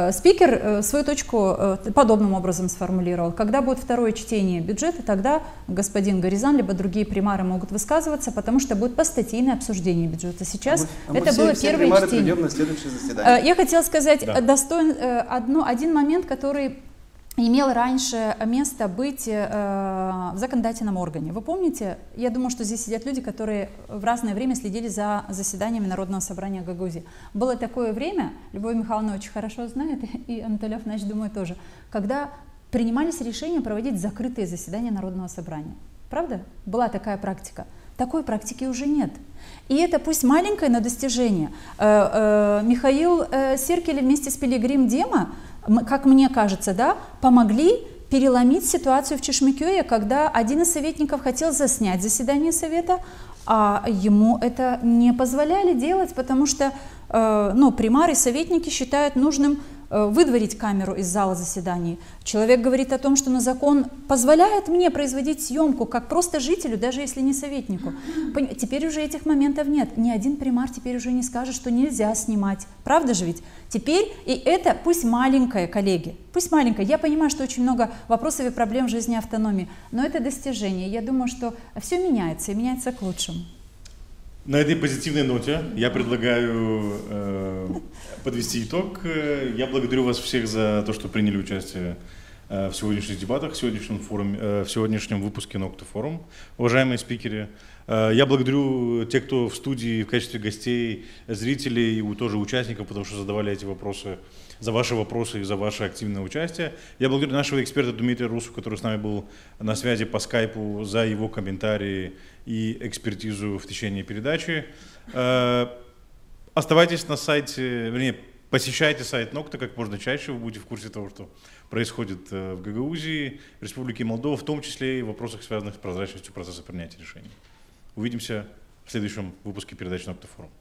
Спикер свою точку подобным образом сформулировал. Когда будет второе чтение бюджета, тогда господин Горизан, либо другие примары могут высказываться, потому что будет постатейное обсуждение бюджета. Сейчас а мы, а это все, было все первое чтение. На следующее заседание. Я хотела сказать, да. достоин, одно, один момент, который... имел раньше место быть э, в законодательном органе. Вы помните, я думаю, что здесь сидят люди, которые в разное время следили за заседаниями Народного собрания Гагаузии. Было такое время, Любовь Михайловна очень хорошо знает, и Анатолий Афанасьевич, думаю, тоже, когда принимались решения проводить закрытые заседания Народного собрания. Правда? Была такая практика. Такой практики уже нет. И это пусть маленькое, но достижение. Э, э, Михаил э, Серкель вместе с Пилигрим Дема, как мне кажется, да, помогли переломить ситуацию в Чешмекёе, когда один из советников хотел заснять заседание совета, а ему это не позволяли делать, потому что э, ну, примары, советники считают нужным э, выдворить камеру из зала заседаний. Человек говорит о том, что на закон позволяет мне производить съемку, как просто жителю, даже если не советнику. Теперь уже этих моментов нет. Ни один примар теперь уже не скажет, что нельзя снимать. Правда же ведь? Теперь и это пусть маленькое, коллеги, пусть маленькое. Я понимаю, что очень много вопросов и проблем в жизни автономии, но это достижение. Я думаю, что все меняется и меняется к лучшему. На этой позитивной ноте я предлагаю э, подвести итог. Я благодарю вас всех за то, что приняли участие э, в сегодняшних дебатах, в сегодняшнем, форуме, э, в сегодняшнем выпуске Noctu Forum. Уважаемые спикеры, э, я благодарю тех, кто в студии в качестве гостей, зрителей и тоже участников, потому что задавали эти вопросы, за ваши вопросы и за ваше активное участие. Я благодарю нашего эксперта Дмитрия Русу, который с нами был на связи по скайпу, за его комментарии и экспертизу в течение передачи. Оставайтесь на сайте, вернее, посещайте сайт Noctu как можно чаще, вы будете в курсе того, что происходит в Гагаузии, в Республике Молдова, в том числе и в вопросах, связанных с прозрачностью процесса принятия решений. Увидимся в следующем выпуске передачи Noctu Forum.